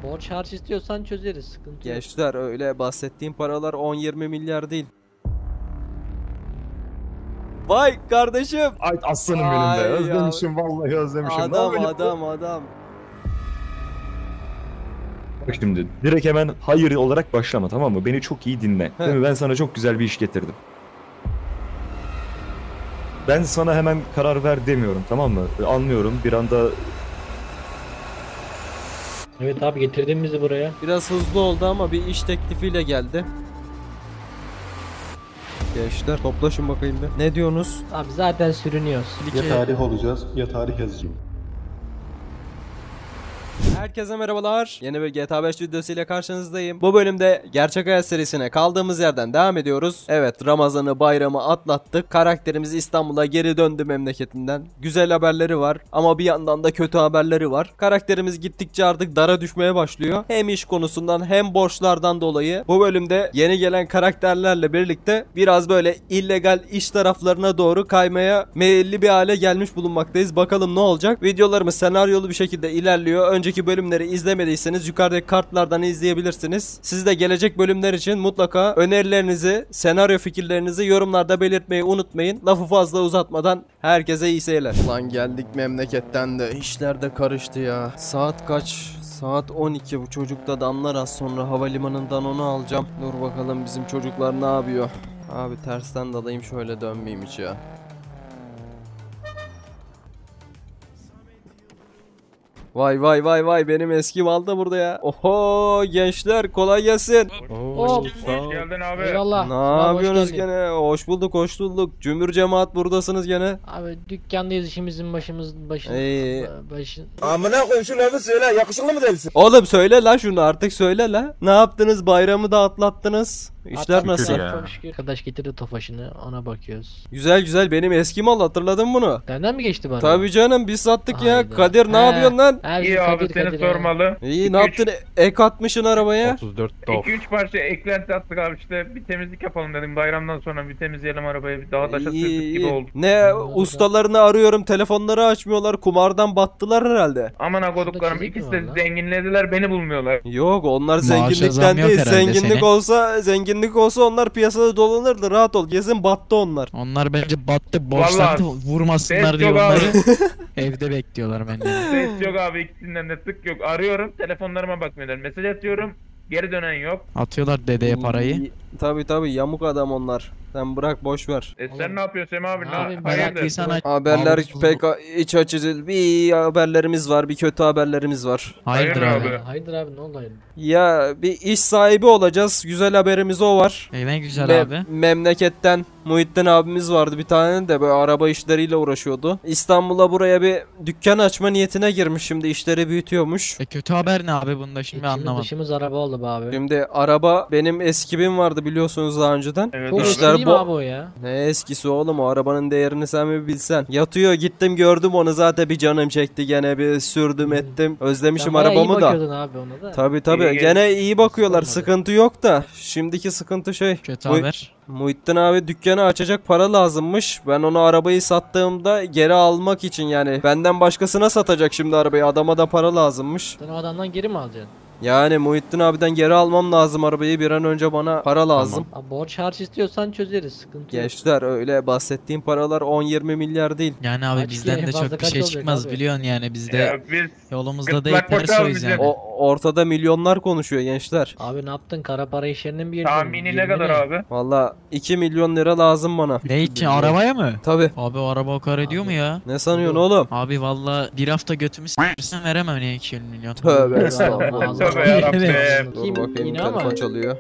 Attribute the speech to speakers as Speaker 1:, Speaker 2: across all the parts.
Speaker 1: Borç harç istiyorsan çözeriz, sıkıntı yok.
Speaker 2: Gençler öyle bahsettiğim paralar 10-20 milyar değil. Vay kardeşim.
Speaker 3: Ay aslanım benim
Speaker 2: Ay
Speaker 3: de.
Speaker 2: ya.
Speaker 3: Özlemişim vallahi özlemişim.
Speaker 2: Adam.
Speaker 3: Bak şimdi direkt hemen hayır olarak başlama, tamam mı? Beni çok iyi dinle. Değil mi? Ben sana çok güzel bir iş getirdim. Ben sana hemen karar ver demiyorum, tamam mı? Anlıyorum bir anda.
Speaker 1: Evet abi, getirdin bizi buraya.
Speaker 2: Biraz hızlı oldu ama bir iş teklifiyle geldi. Gençler toplaşın bakayım bir. Ne diyorsunuz?
Speaker 1: Abi zaten sürünüyoruz.
Speaker 4: Ya tarih olacağız ya tarih yazacağım.
Speaker 2: Herkese merhabalar. Yeni bir GTA 5 videosuyla karşınızdayım. Bu bölümde gerçek hayat serisine kaldığımız yerden devam ediyoruz. Evet, Ramazan'ı, bayramı atlattık. Karakterimiz İstanbul'a geri döndü memleketinden. Güzel haberleri var ama bir yandan da kötü haberleri var. Karakterimiz gittikçe artık dara düşmeye başlıyor. Hem iş konusundan hem borçlardan dolayı. Bu bölümde yeni gelen karakterlerle birlikte biraz böyle illegal iş taraflarına doğru kaymaya meyilli bir hale gelmiş bulunmaktayız. Bakalım ne olacak? Videolarımız senaryolu bir şekilde ilerliyor. Önceki bölümleri izlemediyseniz yukarıdaki kartlardan izleyebilirsiniz. Siz de gelecek bölümler için mutlaka önerilerinizi, senaryo fikirlerinizi yorumlarda belirtmeyi unutmayın. Lafı fazla uzatmadan herkese iyi seyirler. Ulan geldik memleketten de işler de karıştı ya. Saat kaç? Saat 12. Bu çocuk da damlar az sonra havalimanından onu alacağım. Dur bakalım bizim çocuklar ne yapıyor? Abi tersten dalayım, şöyle dönmeyeyim hiç ya. Vay benim eski mal da burada ya. Oho gençler, kolay gelsin.
Speaker 1: Hop.
Speaker 5: Hoş geldin abi.
Speaker 1: Eyvallah.
Speaker 2: Ne yapıyorsunuz
Speaker 1: Hoş geldin.
Speaker 2: gene? Hoş bulduk. Cümbür cemaat buradasınız gene.
Speaker 1: Abi dükkandayız, işimizin başın.
Speaker 6: Amına koyayım şu lafı söyle, yakışıklı mı değilsin?
Speaker 2: Oğlum söyle la şunu, artık söyle la. Ne yaptınız? Bayramı da atlattınız. İşler
Speaker 1: Atlattık
Speaker 2: nasıl?
Speaker 3: ya.
Speaker 1: Çok şükür. Arkadaş getirdi tofaşını, ona bakıyoruz.
Speaker 2: Güzel benim eski mal, hatırladın bunu.
Speaker 1: Senden mi geçti bana?
Speaker 2: Tabii canım, biz sattık ya.
Speaker 1: Hayda.
Speaker 2: Kadir ne yapıyorsun lan?
Speaker 5: İyi abi, seni sormalı.
Speaker 2: İyi, ne yaptın? Ek atmışsın arabaya.
Speaker 3: 34 top.
Speaker 5: 2-3 parça eklenti attık abi, işte bir temizlik yapalım dedim. Bayramdan sonra bir temizleyelim arabayı, bir daha taşa sürdük gibi oldu.
Speaker 2: Ne ustalarını arıyorum, telefonları açmıyorlar, kumardan battılar herhalde.
Speaker 5: Aman koduklarım,
Speaker 1: çizik mi
Speaker 5: ikisi de
Speaker 1: var lan?
Speaker 5: zenginlediler, beni bulmuyorlar.
Speaker 2: Yok, onlar
Speaker 7: Maaşa zam
Speaker 2: zenginlikten
Speaker 7: yok
Speaker 2: değil.
Speaker 7: herhalde
Speaker 2: Zenginlik olsa onlar piyasada dolanırdı. Rahat ol. Gezin battı onlar.
Speaker 7: Onlar bence battı, borçlandı, vurmasınlar
Speaker 5: Ses
Speaker 7: diye
Speaker 5: yok
Speaker 7: onları
Speaker 5: abi.
Speaker 7: evde bekliyorlar bence.
Speaker 5: Ses yok abi, ikisinden de tık yok. Arıyorum, telefonlarıma bakmıyorlar. Mesaj atıyorum, geri dönen yok.
Speaker 7: Atıyorlar dedeye parayı.
Speaker 2: Tabii yamuk adam onlar. Sen bırak, boş ver.
Speaker 5: Sen ne yapıyorsun Sem abi?
Speaker 1: Abi,
Speaker 5: Hayırdır?
Speaker 7: Meraklıysan aç.
Speaker 2: Haberler
Speaker 7: Ağzı
Speaker 2: pek iç açıcı. Bir haberlerimiz var, bir kötü haberlerimiz var.
Speaker 7: Hayırdır
Speaker 5: Hayır
Speaker 7: abi.
Speaker 5: abi.
Speaker 1: Hayırdır abi, ne oldu hayırdır?
Speaker 2: Ya bir iş sahibi olacağız. Güzel haberimiz o var.
Speaker 7: Ne güzel abi.
Speaker 2: Memleketten Muhittin abimiz vardı bir tane de, böyle araba işleriyle uğraşıyordu. İstanbul'a buraya bir dükkan açma niyetine girmiş, şimdi işleri büyütüyormuş.
Speaker 7: Kötü haber ne abi bunda şimdi
Speaker 1: İçimiz
Speaker 7: anlamadım.
Speaker 1: dışımız araba oldu be abi.
Speaker 2: Şimdi araba, benim eski bin vardı biliyorsunuz daha önceden.
Speaker 5: Evet
Speaker 1: Çok
Speaker 5: abi.
Speaker 2: işler
Speaker 1: eski değil mi abi o ya?
Speaker 2: Ne eskisi oğlum, o arabanın değerini sen mi bilsen. Yatıyor, gittim gördüm onu, zaten bir canım çekti, gene bir sürdüm ettim. Özlemişim
Speaker 1: Sen bayağı iyi
Speaker 2: arabamı da.
Speaker 1: bakıyordun abi ona da.
Speaker 2: Tabii
Speaker 5: İyi,
Speaker 2: gene iyi bakıyorlar,
Speaker 1: Olmadı.
Speaker 2: sıkıntı yok da. Şimdiki sıkıntı şey.
Speaker 7: Kötü haber.
Speaker 2: Muhittin abi dükkanı açacak para lazımmış. Ben onu, arabayı sattığımda geri almak için, yani benden başkasına satacak şimdi arabayı. Adama da para lazımmış.
Speaker 1: Sen o adamdan geri mi alacaksın?
Speaker 2: Yani Muhittin abiden geri almam lazım arabayı. Bir an önce bana para lazım.
Speaker 1: Abi borç harç istiyorsan çözeriz, sıkıntı yok.
Speaker 2: Gençler öyle bahsettiğim paralar 10-20 milyar değil.
Speaker 7: Yani abi
Speaker 1: Kaç
Speaker 7: bizden
Speaker 1: kere
Speaker 7: de
Speaker 1: fazla
Speaker 7: çok bir
Speaker 1: kaç
Speaker 7: şey
Speaker 1: olacak
Speaker 7: çıkmaz
Speaker 1: abi?
Speaker 7: biliyorsun yani bizde
Speaker 5: Ya biz
Speaker 7: yolumuzda
Speaker 5: gırtlak
Speaker 7: değil ters
Speaker 5: boşalmayacak.
Speaker 7: yani.
Speaker 2: Ortada milyonlar konuşuyor gençler.
Speaker 1: Abi ne yaptın, kara para işlerinin bir yerine?
Speaker 5: tahmini ne kadar abi?
Speaker 2: Valla 2 milyon lira lazım bana.
Speaker 7: Ne için, arabaya mı?
Speaker 2: Tabi.
Speaker 7: Abi o araba o kadar ediyor mu ya?
Speaker 2: Ne sanıyorsun oğlum?
Speaker 7: Abi valla bir hafta götümü s***sen veremem ne 2 milyon.
Speaker 2: Tövbe estağfurullah.
Speaker 5: Tövbe yarabbim.
Speaker 2: Dur
Speaker 1: Kim
Speaker 2: bakayım,
Speaker 1: yine
Speaker 2: telefon
Speaker 1: ama?
Speaker 2: çalıyor.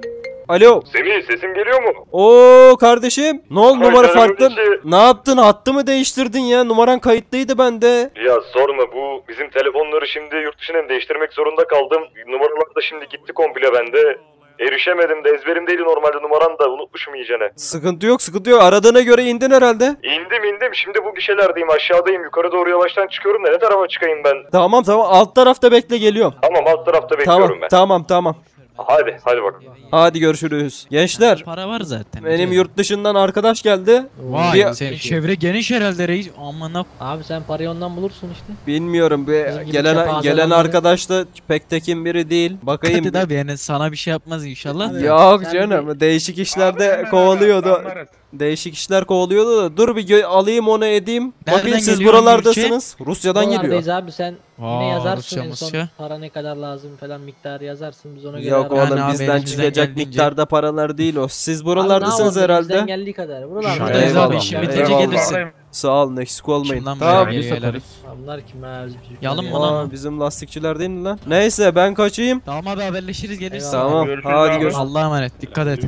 Speaker 2: Alo.
Speaker 6: Semih sesim geliyor mu?
Speaker 2: Oo kardeşim. Ne oldu, numara
Speaker 6: Ay,
Speaker 2: farklı?
Speaker 6: canım içi.
Speaker 2: Ne yaptın? Hattı mı değiştirdin ya? Numaran kayıtlıydı bende.
Speaker 6: Ya sorma, bu bizim telefonları şimdi yurt dışından değiştirmek zorunda kaldım. Numaralar da şimdi gitti komple bende. Erişemedim de, ezberimdeydi normalde numaran da, unutmuşum iyicene.
Speaker 2: Sıkıntı yok. Aradığına göre indin herhalde.
Speaker 6: İndim şimdi bu gişelerdeyim, aşağıdayım, yukarı doğru yavaştan çıkıyorum da ne tarafa çıkayım ben?
Speaker 2: Tamam alt tarafta bekle, geliyorum.
Speaker 6: Tamam alt tarafta bekliyorum ben.
Speaker 2: Tamam.
Speaker 6: Hadi bak.
Speaker 2: Hadi görüşürüz. Gençler,
Speaker 7: Para var zaten.
Speaker 2: benim
Speaker 7: biliyorum.
Speaker 2: yurt dışından arkadaş geldi.
Speaker 7: Vay
Speaker 2: Bir-
Speaker 7: senin çevre geniş herhalde reis. Amına
Speaker 1: Abi sen parayı ondan bulursun işte.
Speaker 2: Bilmiyorum,
Speaker 1: Bizim
Speaker 2: bir
Speaker 1: gibi
Speaker 2: gelen
Speaker 1: kepazeler
Speaker 2: arkadaş da pek tekin biri değil. Bakayım.
Speaker 7: hadi abi yani sana bir şey yapmaz inşallah.
Speaker 2: Yok
Speaker 1: Sen
Speaker 2: canım, değişik
Speaker 5: Abi
Speaker 2: işlerde
Speaker 5: hemen
Speaker 2: kovalıyordu.
Speaker 5: anlarız.
Speaker 2: Değişik işler kovalıyordu da dur bir alayım onu edeyim.
Speaker 7: Nereden
Speaker 2: Bakayım siz
Speaker 7: geliyor
Speaker 2: buralardasınız. Rusya'dan geliyor.
Speaker 1: Buralardayız abi sen yine
Speaker 7: Aa,
Speaker 1: yazarsın
Speaker 7: Rusya,
Speaker 1: en son
Speaker 7: Rusya.
Speaker 1: para ne kadar lazım falan miktarı yazarsın biz ona göre
Speaker 2: Yok
Speaker 1: ararız.
Speaker 2: oğlum
Speaker 7: abi,
Speaker 2: bizden
Speaker 7: elimizden
Speaker 2: çıkacak
Speaker 7: geldiğince.
Speaker 2: miktarda paralar değil o. Siz
Speaker 1: Abi
Speaker 2: buralardasınız
Speaker 1: ne yapalım, bizden
Speaker 2: herhalde.
Speaker 1: geldiği kadar. Buralarda.
Speaker 7: Buradayız
Speaker 2: Eyvallah.
Speaker 7: abi işin bitince
Speaker 2: Eyvallah.
Speaker 7: gelirsin.
Speaker 5: Vallahi
Speaker 2: Sağ olun, eksik olmayın.
Speaker 7: Şundan
Speaker 2: Tamam.
Speaker 7: böyle geliyorlar.
Speaker 1: Bunlar kim ha? Bizim
Speaker 7: Yalın mı
Speaker 1: çocuklar
Speaker 7: lan?
Speaker 1: ya.
Speaker 2: Aa, bizim lastikçiler değil mi lan? Neyse ben kaçayım.
Speaker 7: Tamam abi haberleşiriz gelirsin.
Speaker 1: Eyvallah.
Speaker 2: Tamam.
Speaker 5: Görüşürüz
Speaker 2: Hadi
Speaker 5: abi.
Speaker 2: görüşürüz.
Speaker 7: Allah'a emanet dikkat et.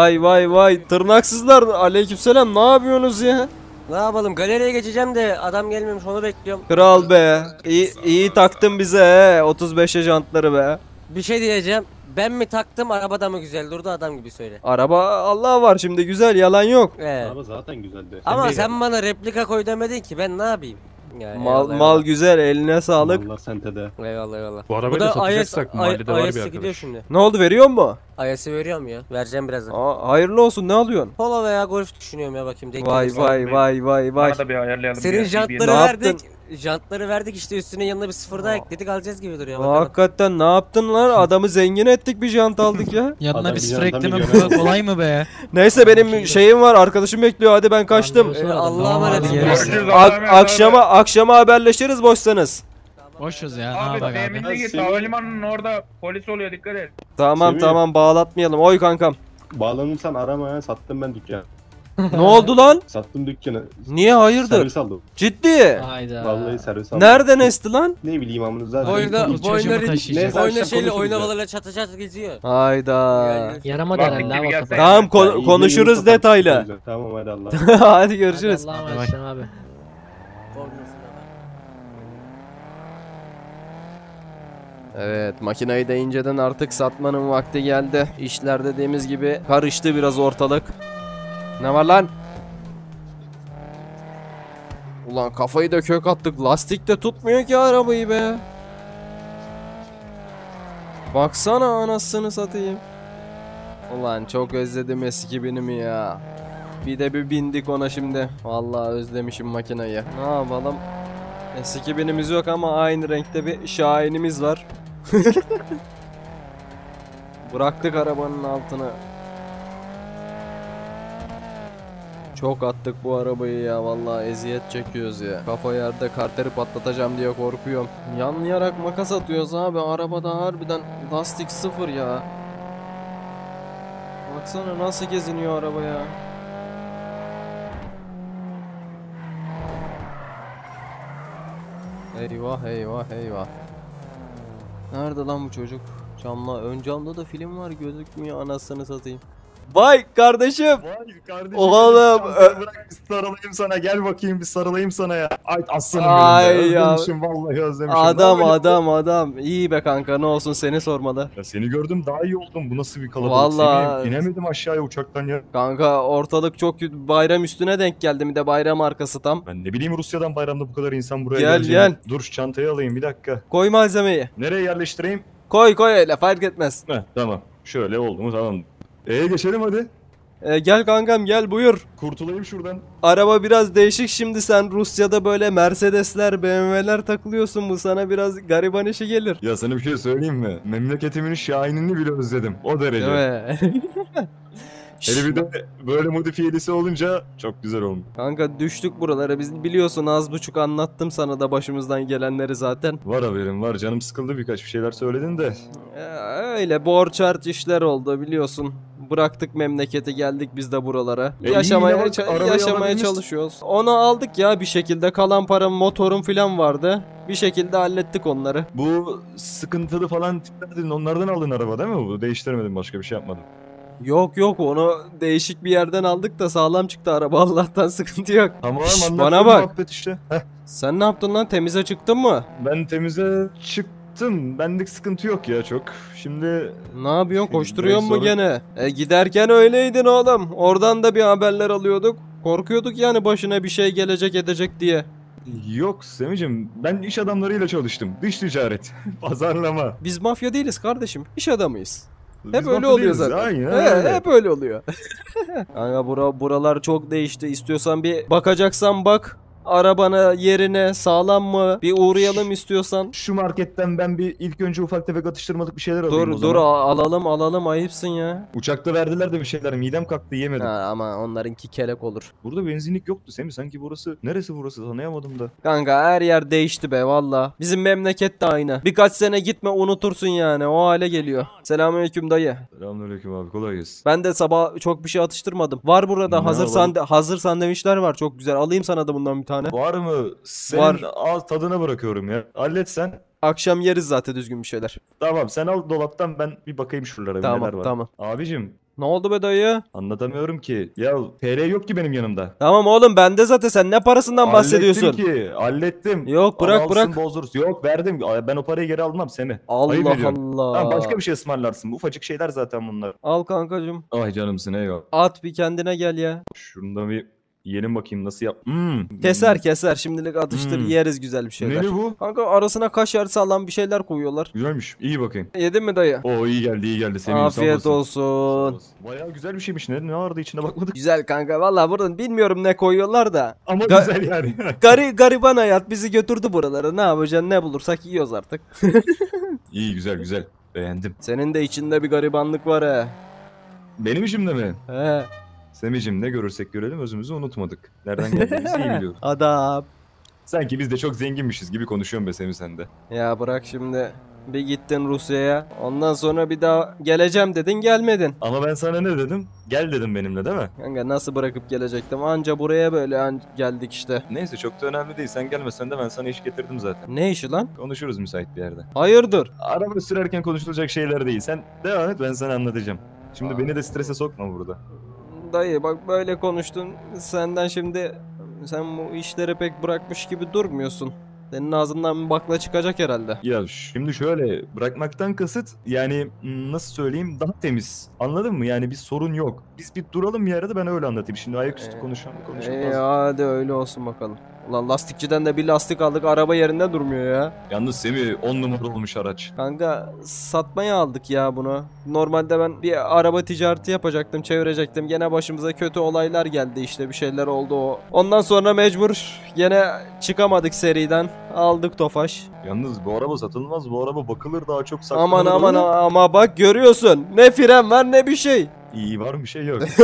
Speaker 2: Vay tırnaksızlar. Aleykümselam, ne yapıyorsunuz ya?
Speaker 8: Ne yapalım, galeriye geçeceğim de adam gelmemiş, onu bekliyorum.
Speaker 2: Kral be. İyi taktın bize he. 35'e jantları be.
Speaker 8: Bir şey diyeceğim, ben mi taktım, arabada mı güzel durdu, adam gibi söyle.
Speaker 2: Araba Allah var şimdi, güzel, yalan yok.
Speaker 4: Araba zaten güzeldi.
Speaker 8: Ama sen bana replika koy demedin ki, ben ne yapayım? Ya,
Speaker 2: Mal güzel, eline sağlık.
Speaker 4: Allah sentede.
Speaker 8: Eyvallah.
Speaker 3: Bu
Speaker 8: Bu
Speaker 3: arabayı da
Speaker 8: da
Speaker 3: satacaksak mahallede var bir
Speaker 8: IS'e gidiyor
Speaker 3: arkadaş.
Speaker 8: şimdi.
Speaker 2: Ne oldu, veriyor mu?
Speaker 8: IS'e veriyorum ya, vereceğim birazdan.
Speaker 2: Hayırlı olsun, ne alıyorsun?
Speaker 8: Polo veya golf düşünüyorum ya, bakayım. denk
Speaker 2: Vay
Speaker 8: gelirse.
Speaker 2: vay.
Speaker 5: Bana da bir ayarlayalım.
Speaker 8: Senin
Speaker 5: ya,
Speaker 8: jantları
Speaker 2: Ne
Speaker 8: verdik.
Speaker 2: yaptın?
Speaker 8: Jantları verdik işte, üstüne yanına bir sıfır daha ekledik, alacağız gibi duruyor. Bakalım.
Speaker 2: Hakikaten ne yaptın lan? Adamı zengin ettik, bir jant aldık ya.
Speaker 7: Yanına
Speaker 4: Adam
Speaker 7: bir
Speaker 4: bir
Speaker 7: sıfır
Speaker 4: yandan
Speaker 7: ekleme
Speaker 4: bir
Speaker 7: bu kadar kolay mı be?
Speaker 2: Neyse benim şeyim var, arkadaşım bekliyor, hadi ben kaçtım.
Speaker 1: Randevusu var
Speaker 8: Allah'a
Speaker 1: adamın.
Speaker 8: emanet.
Speaker 7: Hadi
Speaker 5: Görüşürüz.
Speaker 2: A-
Speaker 5: Allah'a emanet abi.
Speaker 2: akşama haberleşiriz boşsanız.
Speaker 7: Boşuz ya ne
Speaker 5: Abi
Speaker 7: yapak abi.
Speaker 5: teminli git.
Speaker 4: Senin-
Speaker 5: Havalimanının orada polis oluyor, dikkat et.
Speaker 2: Tamam
Speaker 4: Semih.
Speaker 2: bağlatmayalım. Oy kankam.
Speaker 4: Bağlanırsan arama ya, sattım ben dükkanı.
Speaker 2: Ne oldu lan?
Speaker 4: Sattım dükkanı.
Speaker 2: Niye, hayırdır?
Speaker 4: Servis aldım.
Speaker 2: Ciddi.
Speaker 1: Hayda.
Speaker 4: Vallahi servis aldım.
Speaker 2: Nereden esti lan?
Speaker 4: Ne bileyim amına zaten.
Speaker 8: Boyna,
Speaker 7: Bu çocuğumu taşıyacağım.
Speaker 4: Neyse,
Speaker 8: boyna
Speaker 4: akşam
Speaker 8: şeyle
Speaker 4: konuşuruz ya.
Speaker 8: oynamalarla çatı çatı geziyor.
Speaker 2: Hayda.
Speaker 8: Yani-
Speaker 1: Yaramadı
Speaker 5: Bak,
Speaker 1: herhalde
Speaker 5: gibi
Speaker 1: abi.
Speaker 5: gelsene.
Speaker 2: Tamam
Speaker 4: Ya, iyi
Speaker 2: konuşuruz
Speaker 4: yayın
Speaker 2: detaylı.
Speaker 4: kapattın. Tamam hadi Allah.
Speaker 2: Hadi görüşürüz.
Speaker 1: Allah'a
Speaker 7: Hadi
Speaker 1: emanet abi.
Speaker 2: Evet, makinayı da inceden artık satmanın vakti geldi. İşler dediğimiz gibi karıştı biraz ortalık. Ne var lan? Ulan kafayı da kök attık. Lastik de tutmuyor ki arabayı be. Baksana anasını satayım. Ulan çok özledim eski binimi ya. Bir de bir bindik ona şimdi. Vallahi özlemişim makinayı. Ne yapalım? Eski binimiz yok ama aynı renkte bir Şahin'imiz var. Bıraktık arabanın altına. Çok attık bu arabayı ya, vallahi eziyet çekiyoruz ya. Kafa yerde, karteri patlatacağım diye korkuyorum. Yanlayarak makas atıyoruz abi, arabada harbiden lastik sıfır ya. Baksana nasıl geziniyor araba ya. Eyvah. Nerede lan bu çocuk? Ön camda da film var, gözükmüyor anasını satayım. Vay kardeşim.
Speaker 3: Vay kardeşim.
Speaker 2: Oğlum,
Speaker 3: Bırak bir sarılayım sana, gel bakayım bir sarılayım sana ya. Ay aslanım
Speaker 2: Ay
Speaker 3: benim
Speaker 2: ya.
Speaker 3: Özlemişim vallahi özlemişim.
Speaker 2: Adam
Speaker 3: Ne yapayım?
Speaker 2: adam. İyi be kanka, ne olsun seni sormalı.
Speaker 3: Ya seni gördüm daha iyi oldum. Bu nasıl bir kalabalık?
Speaker 2: Vallahi-
Speaker 3: Semih, İnemedim aşağıya uçaktan ya.
Speaker 2: Kanka ortalık çok bayram üstüne denk geldi, bir de bayram arkası tam.
Speaker 3: Ben ne bileyim Rusya'dan bayramda bu kadar insan buraya
Speaker 2: Gel,
Speaker 3: geleceğini.
Speaker 2: gel.
Speaker 3: Dur şu çantayı alayım bir dakika.
Speaker 2: Koy malzemeyi.
Speaker 3: Nereye yerleştireyim?
Speaker 2: Koy öyle, fark etmez.
Speaker 3: Heh, tamam. Şöyle oldu mu tamam. Geçelim hadi.
Speaker 2: Gel kankam gel, buyur.
Speaker 3: Kurtulayım şuradan.
Speaker 2: Araba biraz değişik, şimdi sen Rusya'da böyle Mercedesler, BMW'ler takılıyorsun, bu sana biraz gariban işi gelir.
Speaker 3: Ya sana bir şey söyleyeyim mi? Memleketimin Şahin'ini bile özledim. O derece.
Speaker 2: Değil mi?
Speaker 3: Hele bir de böyle modifiyelisi olunca çok güzel olmuş.
Speaker 2: Kanka düştük buralara, biz biliyorsun, az buçuk anlattım sana da başımızdan gelenleri zaten.
Speaker 3: Var haberim var. Canım sıkıldı, birkaç bir şeyler söyledin de.
Speaker 2: Öyle borç harç işler oldu biliyorsun. Bıraktık memleketi, geldik biz de buralara.
Speaker 3: iyi
Speaker 2: Yaşamaya
Speaker 3: yine bak, arabayı
Speaker 2: yaşamaya
Speaker 3: alabilmiş-
Speaker 2: çalışıyoruz. Onu aldık ya bir şekilde, kalan param, motorum falan vardı. Bir şekilde hallettik onları.
Speaker 3: Bu sıkıntılı falan tiplerden onlardan aldın araba değil mi bu? Değiştirmedin, başka bir şey yapmadın.
Speaker 2: Yok onu değişik bir yerden aldık da sağlam çıktı araba, Allah'tan sıkıntı yok.
Speaker 3: Tamam
Speaker 2: Şşş,
Speaker 3: anlattım
Speaker 2: bana bak.
Speaker 3: muhabbet işte. Heh,
Speaker 2: Sen ne yaptın lan, temize çıktın mı?
Speaker 3: ben temize çıktım. Benlik sıkıntı yok ya çok. Şimdi
Speaker 2: Ne yapıyorsun, koşturuyor mu
Speaker 3: sonra-
Speaker 2: gene? Giderken öyleydin oğlum. Oradan da bir haberler alıyorduk. Korkuyorduk yani başına bir şey gelecek edecek diye.
Speaker 3: yok Semicim, ben iş adamlarıyla çalıştım. Dış ticaret, pazarlama.
Speaker 2: Biz mafya değiliz kardeşim, iş adamıyız.
Speaker 3: Biz
Speaker 2: Hep öyle
Speaker 3: mafya
Speaker 2: oluyor
Speaker 3: değiliz,
Speaker 2: zaten.
Speaker 3: aynen
Speaker 2: He,
Speaker 3: öyle.
Speaker 2: hep öyle oluyor. Kanka buralar çok değişti. İstiyorsan bir bakacaksan bak. Arabana, yerine sağlam mı? Bir uğrayalım istiyorsan.
Speaker 3: Şu marketten ben bir ilk önce ufak tefek atıştırmalık bir şeyler alayım o
Speaker 2: Dur
Speaker 3: zaman.
Speaker 2: dur alalım ayıpsın ya.
Speaker 3: Uçakta verdiler de bir şeyler, midem kalktı yemedim.
Speaker 2: Ha, ama onlarınki kelek olur.
Speaker 3: Burada benzinlik yoktu Semih, sanki burası neresi burası tanıyamadım da.
Speaker 2: Kanka her yer değişti be valla. Bizim memleket de aynı. Birkaç sene gitme unutursun yani, o hale geliyor. Selamünaleyküm dayı.
Speaker 3: Selamünaleyküm abi, kolay gelsin.
Speaker 2: Ben de sabah çok bir şey atıştırmadım. Var burada
Speaker 3: Ne
Speaker 2: hazır
Speaker 3: alalım?
Speaker 2: hazır sandviçler var, çok güzel. Alayım sana da bundan bir tane.
Speaker 3: Var mı? Senin
Speaker 2: Var.
Speaker 3: ağız tadına bırakıyorum ya. Hallet sen.
Speaker 2: Akşam yeriz zaten düzgün bir şeyler.
Speaker 3: Tamam, sen al dolaptan, ben bir bakayım şuralara bir neler
Speaker 2: Tamam
Speaker 3: var.
Speaker 2: tamam.
Speaker 3: Abicim
Speaker 2: Ne oldu be dayı?
Speaker 3: anlatamıyorum ki. Ya TR yok ki benim yanımda.
Speaker 2: Tamam oğlum bende zaten, sen ne parasından bahsediyorsun?
Speaker 3: Hallettim.
Speaker 2: Yok, bırak,
Speaker 3: Alsın,
Speaker 2: bırak.
Speaker 3: bozdurursun. Yok verdim. Ben o parayı geri almam Semih. Ayıp
Speaker 2: Allah
Speaker 3: ediyorum.
Speaker 2: Allah.
Speaker 3: Tamam, başka bir şey ısmarlarsın. Ufacık şeyler zaten bunlar.
Speaker 2: Al kankacım.
Speaker 3: Ay canımsın, eyvallah.
Speaker 2: At bir kendine gel ya.
Speaker 3: Şunu bir yiyelim bakayım nasıl yap.
Speaker 2: Keser şimdilik atıştır, yeriz güzel bir şeyler.
Speaker 3: Neli bu?
Speaker 2: Kanka arasına kaşar salam bir şeyler koyuyorlar.
Speaker 3: Güzelmiş. İyi bakayım.
Speaker 2: Yedin mi dayı?
Speaker 3: Oo, iyi geldi Semih.
Speaker 2: Afiyet olsun.
Speaker 3: Bayağı güzel bir şeymiş. Ne vardı içine bakmadık.
Speaker 2: Güzel kanka, valla buradan bilmiyorum ne koyuyorlar da.
Speaker 3: Ama
Speaker 2: Ga-
Speaker 3: güzel yani.
Speaker 2: Gariban hayat bizi götürdü buralara. Ne yapacaksın, ne bulursak yiyoruz artık.
Speaker 3: İyi, güzel. Beğendim.
Speaker 2: Senin de içinde bir garibanlık var he.
Speaker 3: Benim işimde mi?
Speaker 2: He.
Speaker 3: Semih'cim, ne görürsek görelim özümüzü unutmadık. Nereden geldiğimizi iyi biliyoruz.
Speaker 2: Adam.
Speaker 3: Sanki biz de çok zenginmişiz gibi konuşuyorsun be Semih sen de.
Speaker 2: Ya bırak şimdi. Bir gittin Rusya'ya. Ondan sonra bir daha geleceğim dedin, gelmedin.
Speaker 3: Ama ben sana ne dedim? Gel dedim benimle, değil mi?
Speaker 2: Kanka nasıl bırakıp gelecektim? Anca buraya böyle geldik işte.
Speaker 3: Neyse, çok da önemli değil. Sen gelmesen de ben sana iş getirdim zaten.
Speaker 2: Ne işi lan?
Speaker 3: Konuşuruz müsait bir yerde.
Speaker 2: Hayırdır?
Speaker 3: Araba sürerken konuşulacak şeyler değil. Sen devam et, ben sana anlatacağım. Şimdi
Speaker 2: Aa.
Speaker 3: beni de strese sokma burada.
Speaker 2: Dayı bak böyle konuştun. Senden şimdi sen bu işleri pek bırakmış gibi durmuyorsun. Senin ağzından bir bakla çıkacak herhalde.
Speaker 3: Ya şimdi şöyle, bırakmaktan kasıt yani nasıl söyleyeyim, daha temiz. Anladın mı? Yani bir sorun yok. Biz bir duralım bir yerde, ben öyle anlatayım. Şimdi ayaküstü konuşalım.
Speaker 2: Hadi öyle olsun bakalım. Ulan lastikçiden de bir lastik aldık, araba yerinde durmuyor ya.
Speaker 3: Yalnız Semih 10 numara olmuş araç.
Speaker 2: Kanka satmaya aldık ya bunu. Normalde ben bir araba ticareti yapacaktım, çevirecektim. Gene başımıza kötü olaylar geldi, işte bir şeyler oldu o. Ondan sonra mecbur gene çıkamadık seriden. Aldık Tofaş.
Speaker 3: Yalnız bu araba satılmaz. Bu araba bakılır, daha çok saklanır.
Speaker 2: Aman ama bak görüyorsun. Ne fren var ne bir şey.
Speaker 3: İyi, var bir şey yok.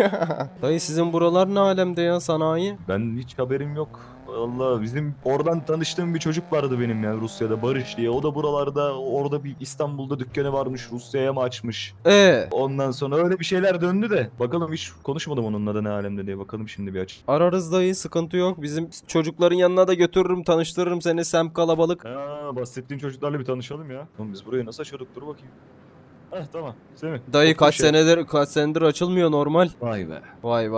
Speaker 2: Dayı sizin buralar ne alemde ya, sanayi?
Speaker 3: Ben hiç haberim yok. Vallahi bizim oradan tanıştığım bir çocuk vardı benim ya, Rusya'da, Barış diye. O da buralarda, orada bir İstanbul'da dükkanı varmış. Rusya'ya mı açmış? Ondan sonra öyle bir şeyler döndü de. Bakalım, hiç konuşmadım onunla da ne alemde diye. Bakalım şimdi bir aç.
Speaker 2: Ararız dayı, sıkıntı yok. Bizim çocukların yanına da götürürüm, tanıştırırım seni, semt kalabalık.
Speaker 3: Ha, bahsettiğin çocuklarla bir tanışalım ya. Oğlum biz burayı nasıl açıyorduk, dur bakayım. Heh, tamam. Semih.
Speaker 2: Dayı
Speaker 3: Toplu
Speaker 2: kaç senedir açılmıyor normal.
Speaker 3: Vay be.
Speaker 2: Vay.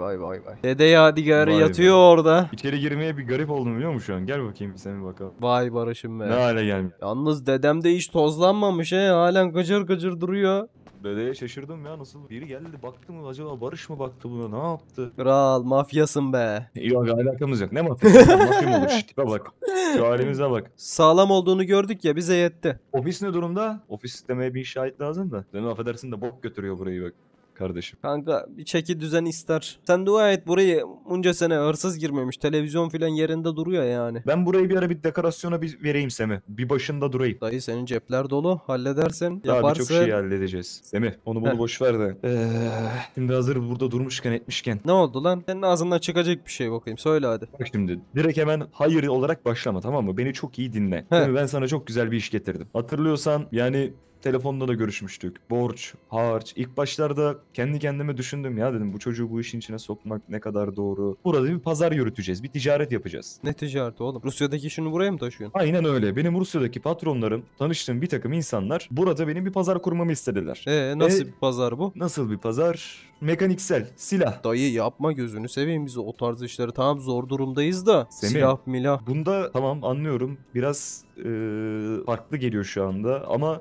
Speaker 2: Dede yadigarı
Speaker 3: Vay
Speaker 2: yatıyor
Speaker 3: be.
Speaker 2: orada.
Speaker 3: İçeri girmeye bir garip oldum, biliyor musun şu an? Gel bakayım bir Semih bakalım.
Speaker 2: Vay Barış'ım be.
Speaker 3: Ne hale gelmiş.
Speaker 2: Yalnız dedem de hiç tozlanmamış he. Halen gıcır gıcır duruyor.
Speaker 3: Dedeye şaşırdım ya, nasıl biri geldi baktı mı acaba, Barış mı baktı buna, ne yaptı?
Speaker 2: Kral mafyasın be.
Speaker 3: Yok, alakamız yok, ne mafyası? Mafya mı olur? Şşt, tipe bak. Şu halimize bak.
Speaker 2: Sağlam olduğunu gördük ya, bize yetti.
Speaker 3: Ofis ne durumda? Ofis istemeye bir şahit lazım da. Seni affedersin de bok götürüyor burayı bak. Kardeşim.
Speaker 2: Kanka bir çeki düzen ister. Sen dua et, burayı bunca sene hırsız girmemiş. Televizyon filan yerinde duruyor yani.
Speaker 3: Ben burayı bir ara bir dekorasyona bir vereyim Semih. Bir başında durayım.
Speaker 2: Dayı senin cepler dolu. Halledersin.
Speaker 3: Daha
Speaker 2: Yaparsın.
Speaker 3: birçok şey halledeceğiz. Semih, onu bunu
Speaker 2: Heh.
Speaker 3: boş ver de. Şimdi hazır burada durmuşken etmişken.
Speaker 2: Ne oldu lan? Senin ağzından çıkacak bir şey bakayım. Söyle hadi.
Speaker 3: Bak şimdi direkt hemen hayır olarak başlama, tamam mı? Beni çok iyi dinle.
Speaker 2: He.
Speaker 3: Semih, ben sana çok güzel bir iş getirdim. Hatırlıyorsan yani telefonda da görüşmüştük. Borç, harç. İlk başlarda kendi kendime düşündüm ya, dedim bu çocuğu bu işin içine sokmak ne kadar doğru. Burada bir pazar yürüteceğiz. Bir ticaret yapacağız.
Speaker 2: Ne ticareti oğlum? Rusya'daki işini buraya mı taşıyorsun?
Speaker 3: Aynen öyle. Benim Rusya'daki patronlarım, tanıştığım bir takım insanlar burada benim bir pazar kurmamı istediler.
Speaker 2: Nasıl bir pazar bu?
Speaker 3: Nasıl bir pazar? Mekaniksel, silah.
Speaker 2: Dayı yapma, gözünü seveyim, bizi o tarz işleri, tamam zor durumdayız da.
Speaker 3: Semih.
Speaker 2: Silah milah.
Speaker 3: Bunda tamam, anlıyorum. Biraz farklı geliyor şu anda ama baktığın zaman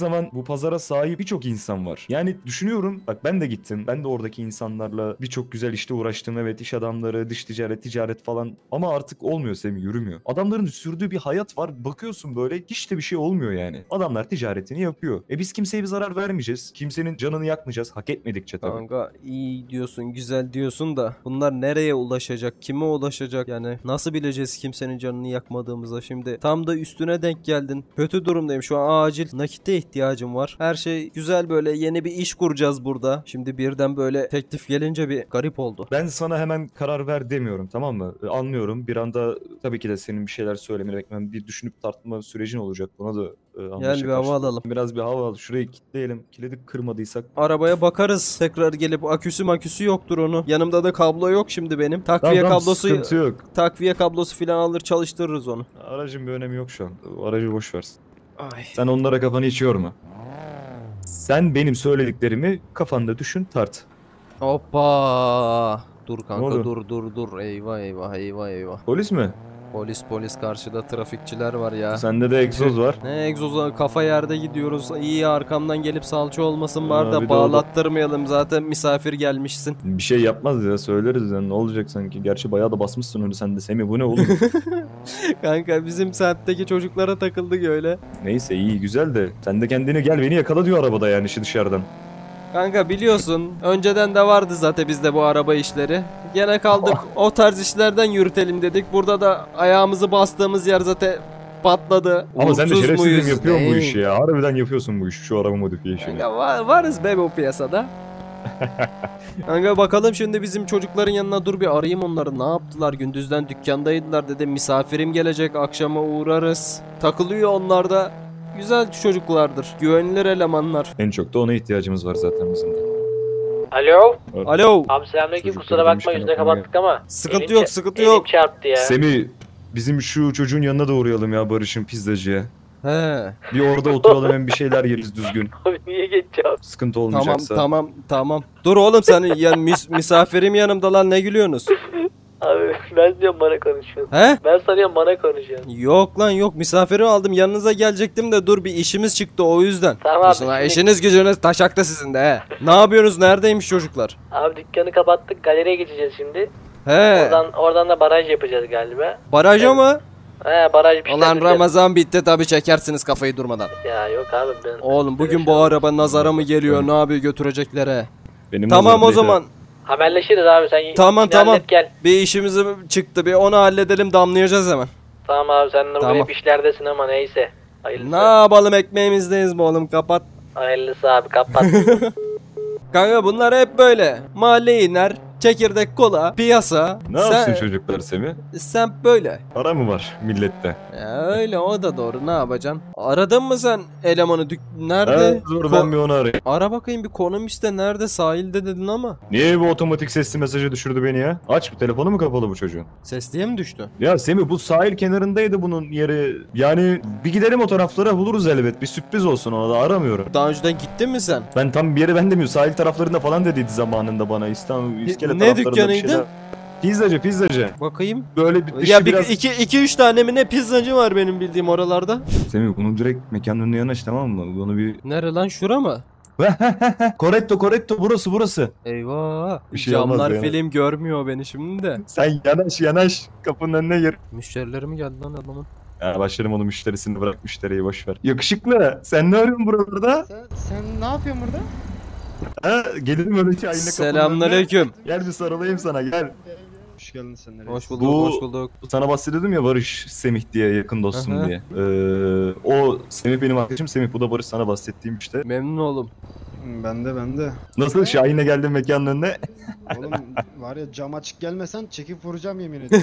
Speaker 3: zaman bu pazara sahip birçok insan var. Yani düşünüyorum, bak ben de gittim. Ben de oradaki insanlarla birçok güzel işte uğraştım. Evet, iş adamları, dış ticaret falan. Ama artık olmuyor Semih, yürümüyor. Adamların sürdüğü bir hayat var. Bakıyorsun böyle hiç de bir şey olmuyor yani. Adamlar ticaretini yapıyor. Biz kimseye bir zarar vermeyeceğiz. Kimsenin canını yakmayacağız. Hak etmedikçe tabii.
Speaker 2: Kanka iyi diyorsun, güzel diyorsun da bunlar nereye ulaşacak, kime ulaşacak, yani nasıl bileceğiz kimsenin canını yakmadığımıza. Şimdi tam da üstüne denk geldin. Kötü durumdayım şu an, acil nakite ihtiyacım var. Her şey güzel, böyle yeni bir iş kuracağız burada. Şimdi birden böyle teklif gelince bir garip oldu.
Speaker 3: Ben sana hemen karar ver demiyorum, tamam mı? Anlıyorum. Bir anda tabii ki de senin bir şeyler söylemeni beklemem. Bir düşünüp tartma sürecin olacak. Buna da
Speaker 2: Gel bir hava alalım.
Speaker 3: Biraz bir hava al. Şurayı kilitleyelim. Kilidi kırmadıysak.
Speaker 2: Arabaya bakarız. Tekrar gelip aküsü yoktur onu. Yanımda da kablo yok şimdi benim. Takviye
Speaker 3: Tamam,
Speaker 2: kablosu
Speaker 3: sıkıntı yok.
Speaker 2: takviye kablosu falan alır çalıştırırız onu.
Speaker 3: Aracın bir önemi yok şu an. O aracı boş ver.
Speaker 2: Ay.
Speaker 3: Sen onlara kafanı hiç yorma. Sen benim söylediklerimi kafanda düşün, tart.
Speaker 2: Hoppa. Dur
Speaker 3: Ne
Speaker 2: kanka,
Speaker 3: oldu?
Speaker 2: dur. Eyvah.
Speaker 3: Polis mi?
Speaker 2: Polis karşıda, trafikçiler var ya.
Speaker 3: Sende de egzoz var.
Speaker 2: Ne egzoza, kafa yerde gidiyoruz. İyi, arkamdan gelip salça olmasın var
Speaker 3: bir
Speaker 2: da
Speaker 3: de o da-
Speaker 2: bağlattırmayalım, zaten misafir gelmişsin.
Speaker 3: Bir şey yapmaz ya, söyleriz yani, ne olacak sanki. Gerçi bayağı da basmışsın onu sen de Semih, bu ne oğlum?
Speaker 2: Kanka bizim semtteki çocuklara takıldık öyle.
Speaker 3: Neyse, iyi güzel de sen de kendini gel beni yakala diyor arabada yani, işi dışarıdan.
Speaker 2: Kanka biliyorsun önceden de vardı zaten bizde bu araba işleri. Gene kaldık o tarz işlerden yürütelim dedik. Burada da ayağımızı bastığımız yer zaten patladı.
Speaker 3: Ama sen de
Speaker 2: Uğursuz
Speaker 3: şerefsizim
Speaker 2: muyuz?
Speaker 3: yapıyorsun bu
Speaker 2: Değil.
Speaker 3: işi ya. Harbiden yapıyorsun bu işi, şu araba modifiye işini.
Speaker 2: Kanka varız be bu piyasada. Kanka bakalım şimdi bizim çocukların yanına, dur bir arayayım onları, ne yaptılar, gündüzden dükkandaydılar, dedim misafirim gelecek, akşama uğrarız. Takılıyor onlar da. Güzel çocuklardır, güvenilir elemanlar.
Speaker 3: En çok da ona ihtiyacımız var zaten bizim de.
Speaker 1: Alo.
Speaker 2: Alo.
Speaker 1: Abi selamünaleyküm,
Speaker 3: Çocukları
Speaker 1: kusura bakma
Speaker 3: demişken
Speaker 1: yüzüne
Speaker 3: aklıma
Speaker 1: kapattık ama.
Speaker 2: Sıkıntı yok, sıkıntı
Speaker 1: Elim
Speaker 2: yok.
Speaker 1: çarptı ya.
Speaker 3: Semih, bizim şu çocuğun yanına da uğrayalım ya, Barış'ın pizzacıya.
Speaker 2: He.
Speaker 3: Bir orada oturalım, hem bir şeyler yeriz düzgün.
Speaker 1: Abi niye geçeceğim?
Speaker 3: Sıkıntı olmayacaksa.
Speaker 2: Tamam. Dur oğlum sen misafirim yanımda lan, ne gülüyorsunuz?
Speaker 1: Abi ben diyorum bana konuşuyorsun.
Speaker 2: He?
Speaker 1: Ben sanıyorum bana konuşuyorsun.
Speaker 2: Yok lan yok, misafiri aldım yanınıza gelecektim de dur bir işimiz çıktı o yüzden.
Speaker 1: Tamam abi,
Speaker 2: Sonra
Speaker 1: şimdi-
Speaker 2: işiniz gücünüz taşakta sizin de he. Ne yapıyorsunuz, neredeymiş çocuklar?
Speaker 1: Abi dükkanı kapattık, galeriye geçeceğiz şimdi.
Speaker 2: He.
Speaker 1: Oradan da baraj yapacağız galiba.
Speaker 2: Baraja mı?
Speaker 1: He, baraj bir
Speaker 2: Ulan
Speaker 1: şeyler
Speaker 2: Ramazan bitti tabi, çekersiniz kafayı durmadan.
Speaker 1: Ya yok abi ben...
Speaker 2: Oğlum bugün
Speaker 1: Böyle
Speaker 2: bu
Speaker 1: şey
Speaker 2: araba nazara mı geliyor, ne yapıyor götürecekler he.
Speaker 3: Benim
Speaker 2: Tamam o
Speaker 3: nazarımdaydı.
Speaker 2: zaman
Speaker 1: Haberleşiriz abi, sen
Speaker 2: Tamam,
Speaker 1: yine
Speaker 2: tamam.
Speaker 1: hallet gel.
Speaker 2: bir işimiz çıktı, bir onu halledelim, damlayacağız hemen.
Speaker 1: Tamam abi, sen de bugün
Speaker 2: Tamam.
Speaker 1: hep işlerdesin ama neyse. Hayırlısı.
Speaker 2: Ne yapalım, ekmeğimizdeyiz mi oğlum, kapat.
Speaker 1: Hayırlısı abi, kapat.
Speaker 2: Kanka bunlar hep böyle. Mahalle iner, çekirdek kola, piyasa.
Speaker 3: Ne yapsın çocuklar Semih?
Speaker 2: Sen böyle.
Speaker 3: Para mı var millette?
Speaker 2: Ya öyle, o da doğru, ne yapacaksın? Aradın mı sen elemanı? Nerede?
Speaker 3: Dur ben bir onu arayayım.
Speaker 2: Ara bakayım bir, konum işte nerede, sahilde dedin ama.
Speaker 3: Niye bu otomatik sesli mesajı düşürdü beni ya? Aç, bir telefonu mu kapalı bu çocuğun?
Speaker 2: Sesliye mi düştü?
Speaker 3: Ya Semih, bu sahil kenarındaydı bunun yeri. Yani bir gidelim o taraflara, buluruz elbet. Bir sürpriz olsun, ona da aramıyorum.
Speaker 2: Daha önceden gittin mi sen?
Speaker 3: Ben tam bir yere ben demiyorum. Sahil taraflarında falan dediydi zamanında bana. İstanbul, İskele
Speaker 2: Ne
Speaker 3: taraflarında bir
Speaker 2: dükkanıydı?
Speaker 3: şeyler. Pizzacı.
Speaker 2: Bakayım.
Speaker 3: Böyle bir dışı
Speaker 2: Ya
Speaker 3: biraz...
Speaker 2: 2-3 tane mi ne pizzacı var benim bildiğim oralarda.
Speaker 3: Semih, bunu direkt mekanın önüne yanaş, tamam mı? Bunu bir...
Speaker 2: Nere lan, şura mı?
Speaker 3: Corretto, burası.
Speaker 2: Eyvah.
Speaker 3: Bir şey olmaz
Speaker 2: Camlar
Speaker 3: yani.
Speaker 2: film görmüyor beni şimdi de.
Speaker 3: Sen yanaş. Kapının önüne gir.
Speaker 2: Müşterileri mi geldi lan adamın?
Speaker 3: Ya başlarım onu, müşterisini bırak, müşteriyi boş ver. Yakışıklı. Sen ne arıyorsun buralarda?
Speaker 9: Sen ne yapıyorsun burada?
Speaker 3: Ha, gelirim öyle ki aynı kapının önüne.
Speaker 2: Selamünaleyküm.
Speaker 3: Gel bir sarılayım sana, gel.
Speaker 9: Hoş geldin sen nereye?
Speaker 2: Hoş bulduk,
Speaker 3: Bu-
Speaker 2: hoş bulduk.
Speaker 3: Sana bahsediyordum ya, Barış, Semih diye, yakın dostum
Speaker 2: Aha.
Speaker 3: diye. O Semih benim arkadaşım, Semih bu da Barış, sana bahsettiğim işte.
Speaker 2: Memnun oldum.
Speaker 9: Ben de.
Speaker 3: Nasıl, Şahin'le geldim mekanın önüne?
Speaker 9: Oğlum var ya, cam açık gelmesen çekip vuracağım yemin ederim.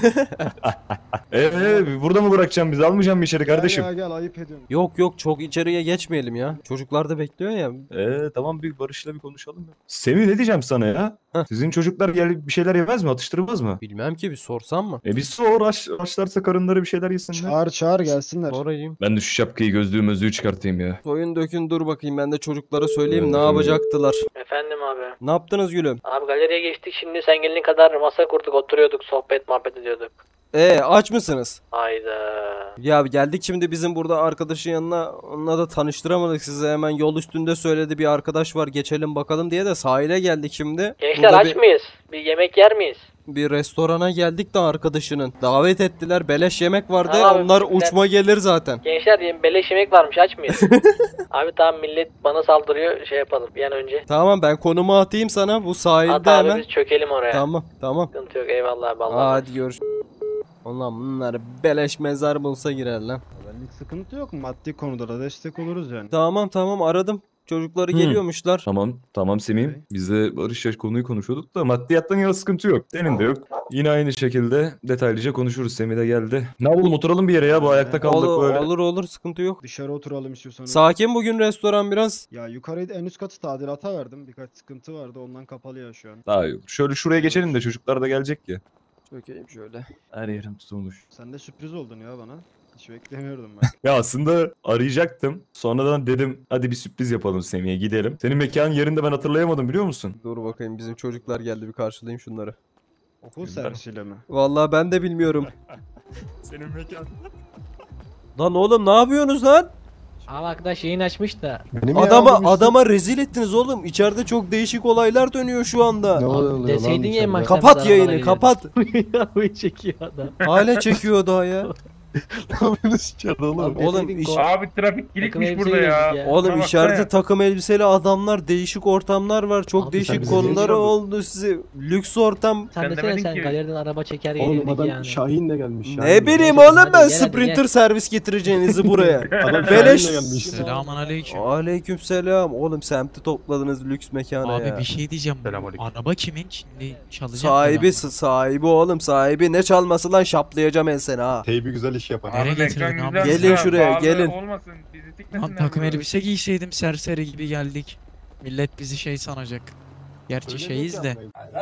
Speaker 3: Burada mı bırakacağım bizi? Almayacağım mı içeri kardeşim?
Speaker 9: Gel ayıp ediyorsun.
Speaker 2: Yok çok içeriye geçmeyelim ya. Çocuklar da bekliyor ya.
Speaker 3: Tamam, bir Barış'la bir konuşalım ya. Semih, ne diyeceğim sana ya?
Speaker 2: Heh.
Speaker 3: Sizin çocuklar bir şeyler yemez mi? Atıştırmaz mı?
Speaker 2: Bilmem ki, bir sorsam mı?
Speaker 3: Bir sor, açlarsa karınları bir şeyler yesinler.
Speaker 9: Çağır gelsinler.
Speaker 2: Sorayım.
Speaker 3: Ben de şu şapkayı, gözlüğü çıkartayım ya.
Speaker 2: Soyun dökün, dur bakayım ben de çocuklara söyleyeyim ne
Speaker 3: Evet.
Speaker 2: yapacaktılar.
Speaker 1: Efendim abi.
Speaker 2: Ne yaptınız gülüm?
Speaker 1: Abi galeriye geçtik, şimdi sen gelene kadar masa kurduk, oturuyorduk, sohbet muhabbet ediyorduk.
Speaker 2: Aç mısınız?
Speaker 1: Hayda.
Speaker 2: Ya geldik şimdi bizim burada arkadaşın yanına. Onunla da tanıştıramadık size, hemen yol üstünde söyledi bir arkadaş var geçelim bakalım diye de sahile geldik şimdi.
Speaker 1: Gençler
Speaker 2: Burada
Speaker 1: aç mıyız? Bir yemek yer miyiz?
Speaker 2: bir restorana geldik de arkadaşının. Davet ettiler, beleş yemek vardı.
Speaker 1: Tamam abi,
Speaker 2: Onlar
Speaker 1: bizimkiler-
Speaker 2: uçma gelir zaten.
Speaker 1: Gençler beleş yemek varmış, aç mıyız? Abi tamam, millet bana saldırıyor, şey yapalım bir an önce.
Speaker 2: Tamam, ben konumu atayım sana bu sahilde
Speaker 1: At abi,
Speaker 2: hemen.
Speaker 1: biz çökelim oraya.
Speaker 2: Tamam.
Speaker 1: Sıkıntı yok, eyvallah abi, Allah'a emanet.
Speaker 2: Hadi görüş. Ulan bunlar beleş mezar bulsa girer lan.
Speaker 9: Benlik sıkıntı yok. Maddi konuda da destek oluruz yani.
Speaker 2: Tamam aradım. Çocukları geliyormuşlar.
Speaker 3: Tamam Semih. Biz de Barış'la konuyu konuşuyorduk da maddiyattan yana sıkıntı yok. Senin de yok. Yine aynı şekilde detaylıca konuşuruz. Semih de geldi. Ne yapalım, oturalım bir yere ya, bu ayakta kaldık böyle.
Speaker 2: Olur sıkıntı yok.
Speaker 9: Dışarı oturalım istiyorsanız.
Speaker 2: Sakin bugün restoran biraz.
Speaker 9: Ya yukarıydı, en üst katı tadilata verdim. Birkaç sıkıntı vardı, ondan kapalı ya şu an.
Speaker 3: Daha iyi olur. Şöyle şuraya geçelim de çocuklar da gelecek ya.
Speaker 2: Çökeyim şöyle.
Speaker 3: Her yerim tutulmuş.
Speaker 9: Sen de sürpriz oldun ya bana. Hiç beklemiyordum ben.
Speaker 3: Ya aslında arayacaktım. Sonradan dedim hadi bir sürpriz yapalım Semih'e, gidelim. Senin mekanın yerinde ben hatırlayamadım, biliyor musun?
Speaker 2: Dur bakayım, bizim çocuklar geldi, bir karşılayayım şunları.
Speaker 9: Okul servisiyle mi?
Speaker 2: Vallahi ben de bilmiyorum.
Speaker 3: Senin mekan.
Speaker 2: Lan oğlum ne yapıyorsunuz lan?
Speaker 8: Abi arkadaş yayın açmış da.
Speaker 4: Benim
Speaker 2: Adama rezil ettiniz oğlum. İçeride çok değişik olaylar dönüyor şu anda.
Speaker 8: Abi deseydin ya en baştan.
Speaker 2: Kapat yayını, kapat.
Speaker 8: Abi çekiyor adam.
Speaker 2: Hala çekiyor daha ya.
Speaker 4: Ne yapıyorsunuz içeride oğlum?
Speaker 2: Oğlum iş,
Speaker 5: Abi trafik girikmiş burada ya.
Speaker 2: oğlum
Speaker 5: Buna
Speaker 2: içeride
Speaker 5: baksana.
Speaker 2: takım elbiseli adamlar, değişik ortamlar var. Çok
Speaker 8: Abi
Speaker 2: değişik
Speaker 8: sen bize
Speaker 2: konular
Speaker 5: rezil
Speaker 2: oldu size. Lüks ortam.
Speaker 8: Sen
Speaker 5: Sen
Speaker 8: desene
Speaker 5: demedin
Speaker 8: sen
Speaker 5: ki.
Speaker 8: galeriden araba çeker
Speaker 4: Oğlum
Speaker 8: gelirdik
Speaker 4: adam
Speaker 8: yani.
Speaker 4: Şahin de gelmiş.
Speaker 2: Ne
Speaker 4: Şahin de.
Speaker 2: bileyim
Speaker 8: Hadi,
Speaker 2: oğlum, ben
Speaker 8: hadi,
Speaker 2: Sprinter
Speaker 8: gel.
Speaker 2: servis getireceğinizi buraya.
Speaker 4: Adam
Speaker 2: Beleş.
Speaker 4: Şahin'le gelmiş.
Speaker 7: Selamun aleyküm.
Speaker 2: Aleykümselam. Oğlum semti topladınız lüks mekana
Speaker 7: Abi
Speaker 2: ya.
Speaker 7: bir şey diyeceğim.
Speaker 5: Selamünaleyküm.
Speaker 7: Araba kimin? Şimdi çalacak.
Speaker 2: Sahibi oğlum, sahibi. Ne çalması lan, şaplayacağım ben seni ha.
Speaker 4: Teybi güzel iş yapan.
Speaker 7: Nereye
Speaker 5: Abi
Speaker 7: getirdin
Speaker 5: mekan
Speaker 7: abi?
Speaker 5: güzel
Speaker 2: Gelin
Speaker 5: ya,
Speaker 2: şuraya,
Speaker 5: pahalı
Speaker 2: gelin.
Speaker 5: Olmasın, bizi sikmesinler
Speaker 7: Lan takım
Speaker 5: burada.
Speaker 7: elbise giyseydim serseri gibi geldik. Millet bizi şey sanacak. Gerçi şeyiz de.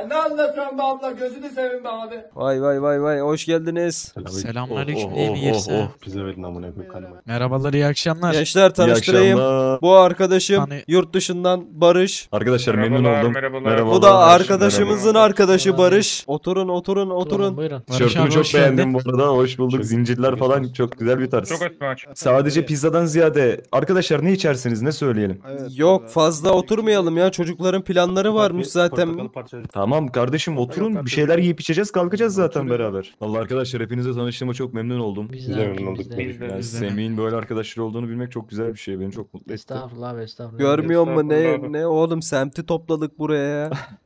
Speaker 2: Vay hoş geldiniz.
Speaker 7: Selamünaleyküm diye mi girse?
Speaker 4: Bize verin amına koyayım kanıma.
Speaker 7: Merhabalar, iyi akşamlar.
Speaker 2: Gençler tanıştırayım. Bu arkadaşım
Speaker 7: Hani-
Speaker 2: yurt dışından Barış.
Speaker 3: Arkadaşlar memnun
Speaker 5: Merhabalar,
Speaker 3: oldum.
Speaker 5: merhabalar.
Speaker 2: Bu da arkadaşımızın
Speaker 5: merhaba.
Speaker 2: arkadaşı Barış. Oturun.
Speaker 8: Buyurun.
Speaker 3: Tişörtünü
Speaker 7: Barış abi,
Speaker 3: çok
Speaker 7: hoş
Speaker 3: beğendim
Speaker 7: geldin.
Speaker 3: bu arada. Hoş bulduk.
Speaker 4: Çok
Speaker 3: Zincirler falan
Speaker 4: teşekkür
Speaker 3: çok güzel bir tarz.
Speaker 5: Çok açma.
Speaker 3: Sadece pizzadan ziyade arkadaşlar ne içersiniz, ne söyleyelim?
Speaker 9: Evet,
Speaker 2: Yok
Speaker 9: evet.
Speaker 2: fazla oturmayalım ya, çocukların planları varmış zaten.
Speaker 4: Portakal parçası.
Speaker 3: Tamam kardeşim, oturun bir şeyler yiyip içeceğiz, kalkacağız zaten beraber. Vallahi arkadaşlar hepinizle tanıştığıma çok memnun oldum.
Speaker 8: Biz
Speaker 4: Biz
Speaker 8: de
Speaker 4: de
Speaker 8: abi,
Speaker 4: memnun
Speaker 8: biz
Speaker 4: olduk.
Speaker 8: de.
Speaker 5: Biz de.
Speaker 3: Yani
Speaker 7: Biz de.
Speaker 3: Semih'in böyle arkadaşları olduğunu bilmek çok güzel bir şey. Beni çok mutlu etti.
Speaker 8: Estağfurullah abi, estağfurullah.
Speaker 2: Görmüyor musun
Speaker 5: Estağfurullah abi.
Speaker 2: ne oğlum, semti topladık buraya ya.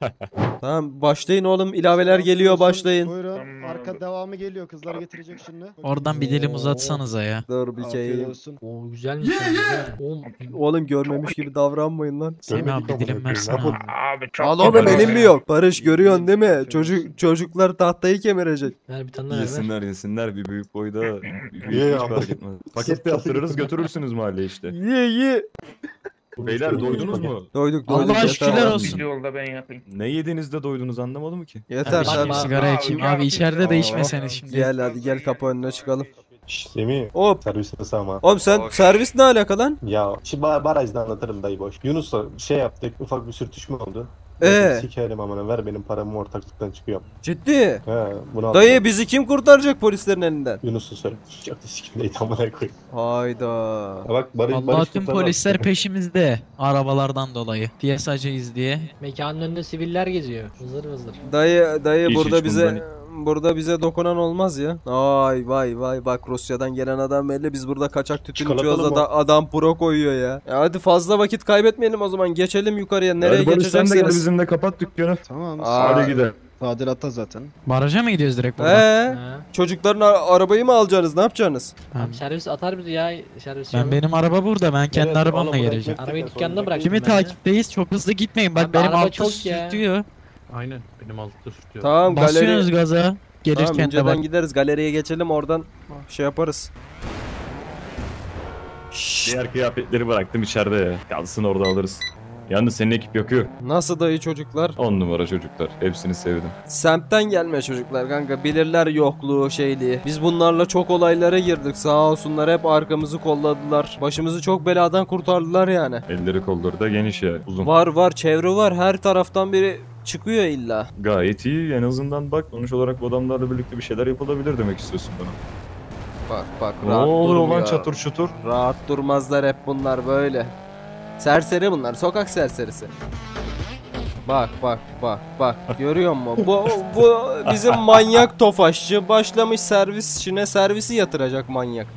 Speaker 2: Tamam başlayın oğlum, ilaveler geliyor, başlayın.
Speaker 9: Buyurun.
Speaker 5: Tamam
Speaker 9: Arka
Speaker 5: abi.
Speaker 9: devamı geliyor. Kızlar getirecek şimdi.
Speaker 7: Oradan bir dilim uzatsanıza ya.
Speaker 2: Dur bir
Speaker 9: Afiyet
Speaker 2: kere.
Speaker 9: olsun.
Speaker 8: Oo güzelmiş ya, güzel. Oğlum,
Speaker 2: Oğlum görmemiş gibi davranmayın lan.
Speaker 7: Semih abi bir dilim versene abi.
Speaker 5: Abi çok
Speaker 2: Al oğlum,
Speaker 5: güzel
Speaker 2: elim
Speaker 5: ya.
Speaker 2: mi yok? Barış görüyorsun değil mi? Çocuklar tahtayı kemirecek.
Speaker 8: ver bir tane daha ver.
Speaker 3: Yesinler bir büyük boyda.
Speaker 4: Ye
Speaker 3: Hiç
Speaker 4: ya.
Speaker 3: fark etmez. Paket de yaptırırız, götürürsünüz mahalleye işte.
Speaker 2: Ye.
Speaker 3: Beyler doydunuz mu?
Speaker 2: Doyduk.
Speaker 7: Allah
Speaker 2: yeter.
Speaker 7: şükürler olsun.
Speaker 5: Bir yolda ben yapayım.
Speaker 3: Ne yediğinizde doydunuz anlamadım ki.
Speaker 2: Yeter
Speaker 7: Bak,
Speaker 2: sen.
Speaker 7: bir sigara yakayım. Abi içeride de içmeseniz şimdi.
Speaker 2: Gel hadi gel, kapı önüne çıkalım.
Speaker 4: Şşş Semih.
Speaker 2: Hop.
Speaker 4: Serviste sağma.
Speaker 2: Oğlum sen servis ne alaka lan?
Speaker 4: Ya şimdi barajda anlatırım dayı boş. Yunus'la şey yaptık, ufak bir sürtüşme oldu. Sikerim amına, ver benim paramı, ortaklıktan çıkıyorum.
Speaker 2: Ciddi.
Speaker 4: He bunu
Speaker 2: Dayı bizi kim kurtaracak polislerin elinden?
Speaker 4: Yunus'u söyle. Çok da sikimdeydi amına koyayım.
Speaker 2: Hayda.
Speaker 4: Ya bak
Speaker 7: Allah tüm polisler peşimizde. Arabalardan dolayı. Piyasacıyız diye.
Speaker 8: Mekanın önünde siviller geziyor. Vızır vızır.
Speaker 2: Dayı
Speaker 3: Hiç
Speaker 2: burada
Speaker 3: hiç
Speaker 2: burada bize dokunan olmaz ya. Vay bak, Rusya'dan gelen adam belli, biz burada kaçak tütün içiyoruz,
Speaker 4: Çikolatalı mı?
Speaker 2: adam pro koyuyor ya. Hadi fazla vakit kaybetmeyelim o zaman, geçelim yukarıya, nereye
Speaker 3: Hadi Barış, sen de gel
Speaker 2: geçeceksiniz?
Speaker 3: bizimle, kapat dükkanı.
Speaker 9: Tamam.
Speaker 2: Hadi
Speaker 3: gidelim.
Speaker 9: Tadilata zaten.
Speaker 7: Baraja mı gidiyoruz direkt buradan?
Speaker 8: Ha.
Speaker 2: Çocukların arabayı mı alacaksınız, ne yapacaksınız?
Speaker 8: Abi servis atar bizi ya. Servis
Speaker 7: Ben benim araba burada. Ben kendi
Speaker 4: Evet,
Speaker 7: arabamla
Speaker 4: oğlum,
Speaker 7: geleceğim.
Speaker 8: Arabayı dükkanında bırak.
Speaker 7: Kimi
Speaker 8: Ben de.
Speaker 7: takipteyiz? Çok hızlı gitmeyin. Bak
Speaker 8: Abi
Speaker 7: benim
Speaker 8: araba
Speaker 7: altı
Speaker 8: çok ya.
Speaker 7: sürtüyor.
Speaker 5: Aynen benim altta sürtüyor.
Speaker 2: Tamam
Speaker 7: Basıyorsunuz
Speaker 2: galeri.
Speaker 7: gaza.
Speaker 2: Tamam
Speaker 7: Gelirken de
Speaker 2: önceden
Speaker 7: bak.
Speaker 2: gideriz, galeriye geçelim, oradan şey yaparız.
Speaker 3: Diğer kıyafetleri bıraktım içeride ya. Kalsın orada alırız. Yalnız senin ekip yakıyor.
Speaker 2: Nasıl dayı çocuklar?
Speaker 3: 10 numara çocuklar. Hepsini sevdim.
Speaker 2: Semtten gelme çocuklar kanka, bilirler yokluğu şeyliği. Biz bunlarla çok olaylara girdik, sağ olsunlar hep arkamızı kolladılar. Başımızı çok beladan kurtardılar yani.
Speaker 3: Elleri kolları da geniş ya. Uzun.
Speaker 2: Var çevre var, her taraftan biri çıkıyor illa.
Speaker 3: Gayet iyi. En azından bak sonuç olarak bu adamlarla birlikte bir şeyler yapılabilir demek istiyorsun bana.
Speaker 2: Bak
Speaker 3: Ne
Speaker 2: rahat
Speaker 3: oluyor lan
Speaker 2: durmuyor.
Speaker 3: çatır çutur?
Speaker 2: Rahat durmazlar hep bunlar böyle. Serseri bunlar, sokak serserisi. Bak görüyor musun? Bu bizim manyak tofaşçı başlamış servis işine, servisi yatıracak manyak.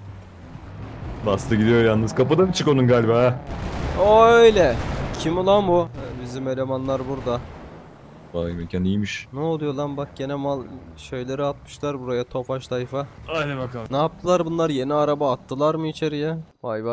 Speaker 3: Bastı gidiyor yalnız. Kapıdan çık onun galiba ha.
Speaker 2: O öyle. Kim ulan bu? Bizim elemanlar burada.
Speaker 3: Vay mekan iyiymiş.
Speaker 2: Ne oluyor lan, bak gene mal şeyleri atmışlar buraya, tofaş tayfa.
Speaker 3: Hadi bakalım.
Speaker 2: Ne yaptılar bunlar, yeni araba attılar mı içeriye? Vay.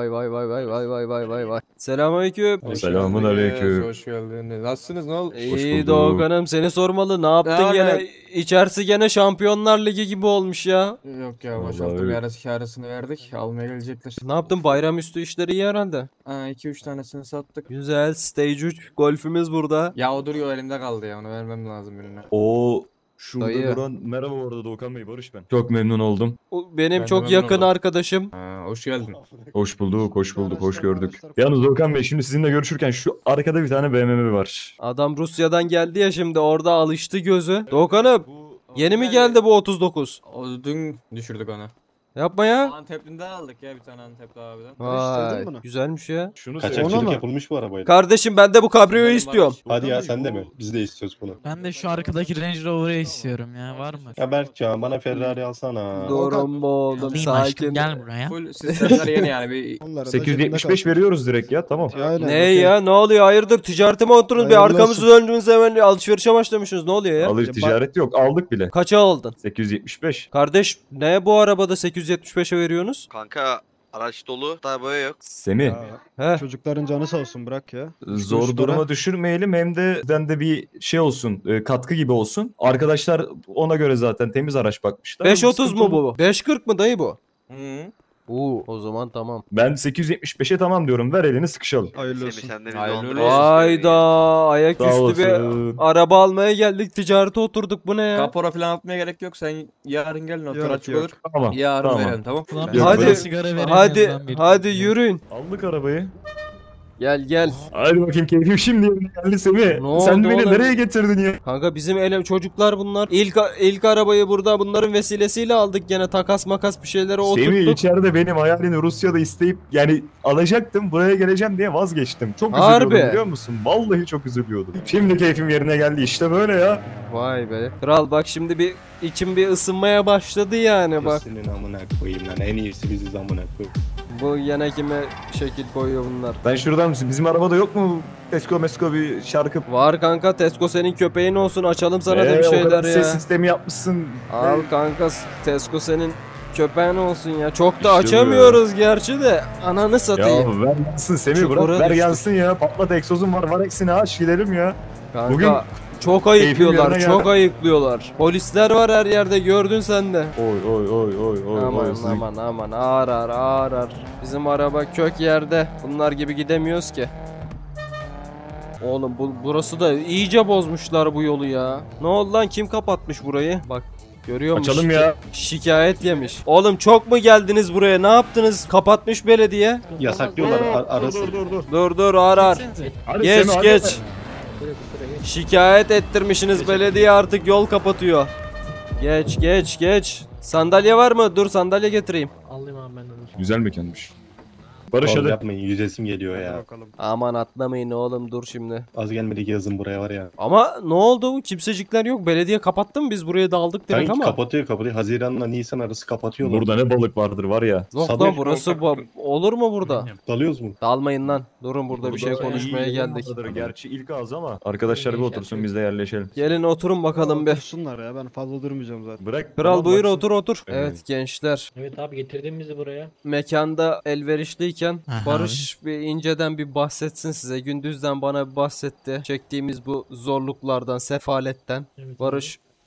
Speaker 2: Selamünaleyküm.
Speaker 3: Selamun aleyküm.
Speaker 10: Hoş geldiniz. Nasılsınız? Ne oldu?
Speaker 2: İyi
Speaker 3: bulduk.
Speaker 2: Doğukan'ım, seni sormalı. Ne yaptın
Speaker 10: Ne
Speaker 2: gene?
Speaker 10: haber?
Speaker 2: İçerisi gene Şampiyonlar Ligi gibi olmuş ya.
Speaker 10: Yok ya
Speaker 3: Vallahi
Speaker 10: boşalttım.
Speaker 3: öyle.
Speaker 10: Yarısını verdik. Almaya gelecekler.
Speaker 2: Ne yaptın, bayramüstü işleri iyi herhalde.
Speaker 10: Ha 2-3 tanesini sattık.
Speaker 2: Güzel, Stage 3 golfümüz burada.
Speaker 10: Ya o duruyor elimde kaldı ya. Onu vermem lazım birine.
Speaker 3: O şurada
Speaker 2: Dayı.
Speaker 3: duran merhaba bu arada Doğukan Bey, Barış ben. Çok memnun oldum.
Speaker 2: O benim
Speaker 10: Ben de
Speaker 2: çok
Speaker 10: memnun
Speaker 2: yakın
Speaker 10: oldum.
Speaker 2: arkadaşım.
Speaker 10: Ha, hoş geldin.
Speaker 3: Hoş bulduk, hoş gördük. Yalnız Doğukan Bey şimdi sizinle görüşürken şu arkada bir tane BMW var.
Speaker 2: Adam Rusya'dan geldi ya, şimdi orada alıştı gözü. Doğukan'ım, yeni mi geldi bu 39?
Speaker 10: O dün düşürdük onu.
Speaker 2: Yapma ya.
Speaker 10: Antepli'nden aldık ya bir tane Antepli abiden.
Speaker 2: Vay,
Speaker 9: istedin bunu?
Speaker 2: güzelmiş ya.
Speaker 3: Şunu
Speaker 4: Kaçakçılık
Speaker 9: Ona mı?
Speaker 4: yapılmış bu arabayla.
Speaker 2: Kardeşim ben de bu kabriyoyu
Speaker 10: Benim
Speaker 2: istiyorum.
Speaker 10: Barış.
Speaker 4: Hadi ya sen de mi? Biz de istiyoruz bunu.
Speaker 7: Ben de şu arkadaki Range Rover'ı istiyorum ya, var mı?
Speaker 4: Ya Berkcan bana Ferrari alsana.
Speaker 2: Durun bu oğlum,
Speaker 7: Alayım aşkım,
Speaker 2: sakin.
Speaker 7: gel buraya.
Speaker 10: Full sistemler yeni yani. Bir
Speaker 9: Onlara da
Speaker 3: 875
Speaker 9: cebinde
Speaker 3: veriyoruz direkt ya, tamam.
Speaker 9: kalsın. Aynen,
Speaker 2: Ne
Speaker 9: okey.
Speaker 2: ya, ne oluyor, hayırdır, ticarete mi oturun, bir
Speaker 9: Hayırlı
Speaker 2: arkamızı
Speaker 9: olsun.
Speaker 2: döndünüz hemen alışverişe başlamışsınız, ne oluyor ya?
Speaker 3: Alır
Speaker 9: Ya
Speaker 3: ticaret yok, aldık bile.
Speaker 2: Kaça aldın?
Speaker 3: 875.
Speaker 2: Kardeş, ne bu arabada 875'e veriyorsunuz?
Speaker 11: Kanka araç dolu, arabaya yok.
Speaker 3: Semih,
Speaker 2: He.
Speaker 9: Çocukların canı sağ olsun, bırak ya.
Speaker 3: zor
Speaker 9: kuruşlara.
Speaker 3: duruma düşürmeyelim hem de bizden de bir şey olsun, katkı gibi olsun. Arkadaşlar ona göre zaten temiz araç bakmışlar.
Speaker 2: 530 mu bu? 540 mı dayı bu?
Speaker 10: Hı.
Speaker 2: O zaman tamam.
Speaker 3: Ben 875'e tamam diyorum, ver elini sıkışalım.
Speaker 9: Hayırlı
Speaker 11: Semih
Speaker 9: olsun.
Speaker 11: sen de bir
Speaker 10: Hayırlı
Speaker 11: Londra
Speaker 10: olsun.
Speaker 2: Hayda,
Speaker 3: Sağ
Speaker 2: ayaküstü bir
Speaker 3: olasın.
Speaker 2: araba almaya geldik, ticarete oturduk, bu ne ya?
Speaker 10: Kapora falan atmaya gerek yok. Sen yarın gel noter
Speaker 9: Yok,
Speaker 10: açık
Speaker 9: yok.
Speaker 10: olur.
Speaker 3: Tamam,
Speaker 10: Yarın
Speaker 3: tamam.
Speaker 10: verelim tamam.
Speaker 7: Ulan
Speaker 10: Ben-
Speaker 7: bir
Speaker 2: Hadi,
Speaker 7: tane sigara veremiyoruz
Speaker 2: Hadi
Speaker 7: lan bir
Speaker 2: hadi
Speaker 7: tane.
Speaker 2: yürüyün.
Speaker 3: Aldık arabayı.
Speaker 2: Gel.
Speaker 3: Hadi bakayım, keyfim şimdi yerine geldi Semih.
Speaker 2: Ne
Speaker 3: Sen
Speaker 2: oldu
Speaker 3: de beni
Speaker 2: oğlum?
Speaker 3: nereye getirdin ya?
Speaker 2: Kanka bizim çocuklar bunlar. İlk arabayı burada bunların vesilesiyle aldık, gene takas makas bir şeylere
Speaker 3: Semih
Speaker 2: oturttuk.
Speaker 3: içeride benim hayalini Rusya'da isteyip yani alacaktım, buraya geleceğim diye vazgeçtim. Çok
Speaker 2: Harbi.
Speaker 3: üzülüyordum biliyor musun? Vallahi çok üzülüyordum. Şimdi keyfim yerine geldi, işte böyle ya.
Speaker 2: Vay be. Kral bak, şimdi içim bir ısınmaya başladı yani bak.
Speaker 4: Senin amına koyayım lan. En iyisi biziz amına koyayım.
Speaker 2: Bu yine kime şekil koyuyor bunlar.
Speaker 3: Ben şuradan bizim arabada yok mu Tesco Mesko bir şarkı?
Speaker 2: Var kanka, Tesco senin köpeğin olsun, açalım sana da bir
Speaker 3: O kadar
Speaker 2: şeyler
Speaker 3: ses
Speaker 2: ya.
Speaker 3: sistemi yapmışsın.
Speaker 2: Al kanka, Tesco senin köpeğin olsun ya. Çok da
Speaker 3: İşte bu
Speaker 2: açamıyoruz gerçi de. Ananı satayım.
Speaker 3: Ya ver yansın Semih,
Speaker 2: Çukura
Speaker 3: bırak ver
Speaker 2: düştük.
Speaker 3: yansın ya. Patlat, egzozun var eksini aç gidelim ya.
Speaker 2: Kanka
Speaker 3: bugün
Speaker 2: çok
Speaker 3: keyfim
Speaker 2: ayıklıyorlar,
Speaker 3: yerine
Speaker 2: çok
Speaker 3: geldi.
Speaker 2: ayıklıyorlar. Polisler var her yerde, gördün sen de.
Speaker 3: Oy.
Speaker 2: Aman ağır. Bizim araba kök yerde. Bunlar gibi gidemiyoruz ki. Oğlum burası da iyice bozmuşlar bu yolu ya. Ne oldu lan, kim kapatmış burayı? Bak görüyor musun?
Speaker 3: Açalım ya.
Speaker 2: Şikayet yemiş. Oğlum çok mu geldiniz buraya? Ne yaptınız? Kapatmış belediye.
Speaker 4: Yasaklıyorlar arası.
Speaker 2: Dur ağır.
Speaker 3: Hadi
Speaker 2: Geç
Speaker 3: Semih, hadi.
Speaker 2: geç. Şikayet ettirmişsiniz, belediye artık yol kapatıyor. Geç. Sandalye var mı? Dur sandalye getireyim.
Speaker 1: Alayım abi ben de.
Speaker 3: Güzel mekanmış. Barış
Speaker 4: Oğlum
Speaker 3: hadi.
Speaker 4: yapmayın, yüzesim geliyor
Speaker 9: Hadi
Speaker 4: ya.
Speaker 9: bakalım.
Speaker 2: Aman atlamayın oğlum, dur şimdi.
Speaker 4: Az gelmedik yazın buraya var ya.
Speaker 2: Ama ne oldu? Kimsecikler yok. Belediye kapattı mı? Biz buraya daldık dedik
Speaker 4: Sanki
Speaker 2: ama.
Speaker 4: kapatıyor. Haziran'la Nisan arası kapatıyorlar.
Speaker 3: Burada ne balık vardır var ya.
Speaker 2: Yok
Speaker 4: Sabah-
Speaker 2: lan, burası olur mu burada?
Speaker 4: Dalıyoruz mu?
Speaker 2: Dalmayın lan. Durun, burada bir şey
Speaker 3: Burada
Speaker 2: konuşmaya
Speaker 3: iyi
Speaker 2: geldik.
Speaker 3: olmalıdır. Gerçi ilk az ama. Arkadaşlar bir otursun, biz de yerleşelim.
Speaker 2: Gelin oturun bakalım bir.
Speaker 9: Otursunlar ya, ben fazla durmayacağım zaten.
Speaker 3: Bırak.
Speaker 2: Kral
Speaker 3: tamam,
Speaker 2: buyur,
Speaker 3: baksın.
Speaker 2: otur.
Speaker 3: Evet.
Speaker 2: Evet gençler.
Speaker 1: Evet abi, getirdin bizi buraya.
Speaker 2: Mekanda elverişliyken
Speaker 7: Aha,
Speaker 2: Barış bir inceden bir bahsetsin size. Gündüzden bana bir bahsetti. Çektiğimiz bu zorluklardan, sefaletten.
Speaker 1: Evet,
Speaker 2: Barış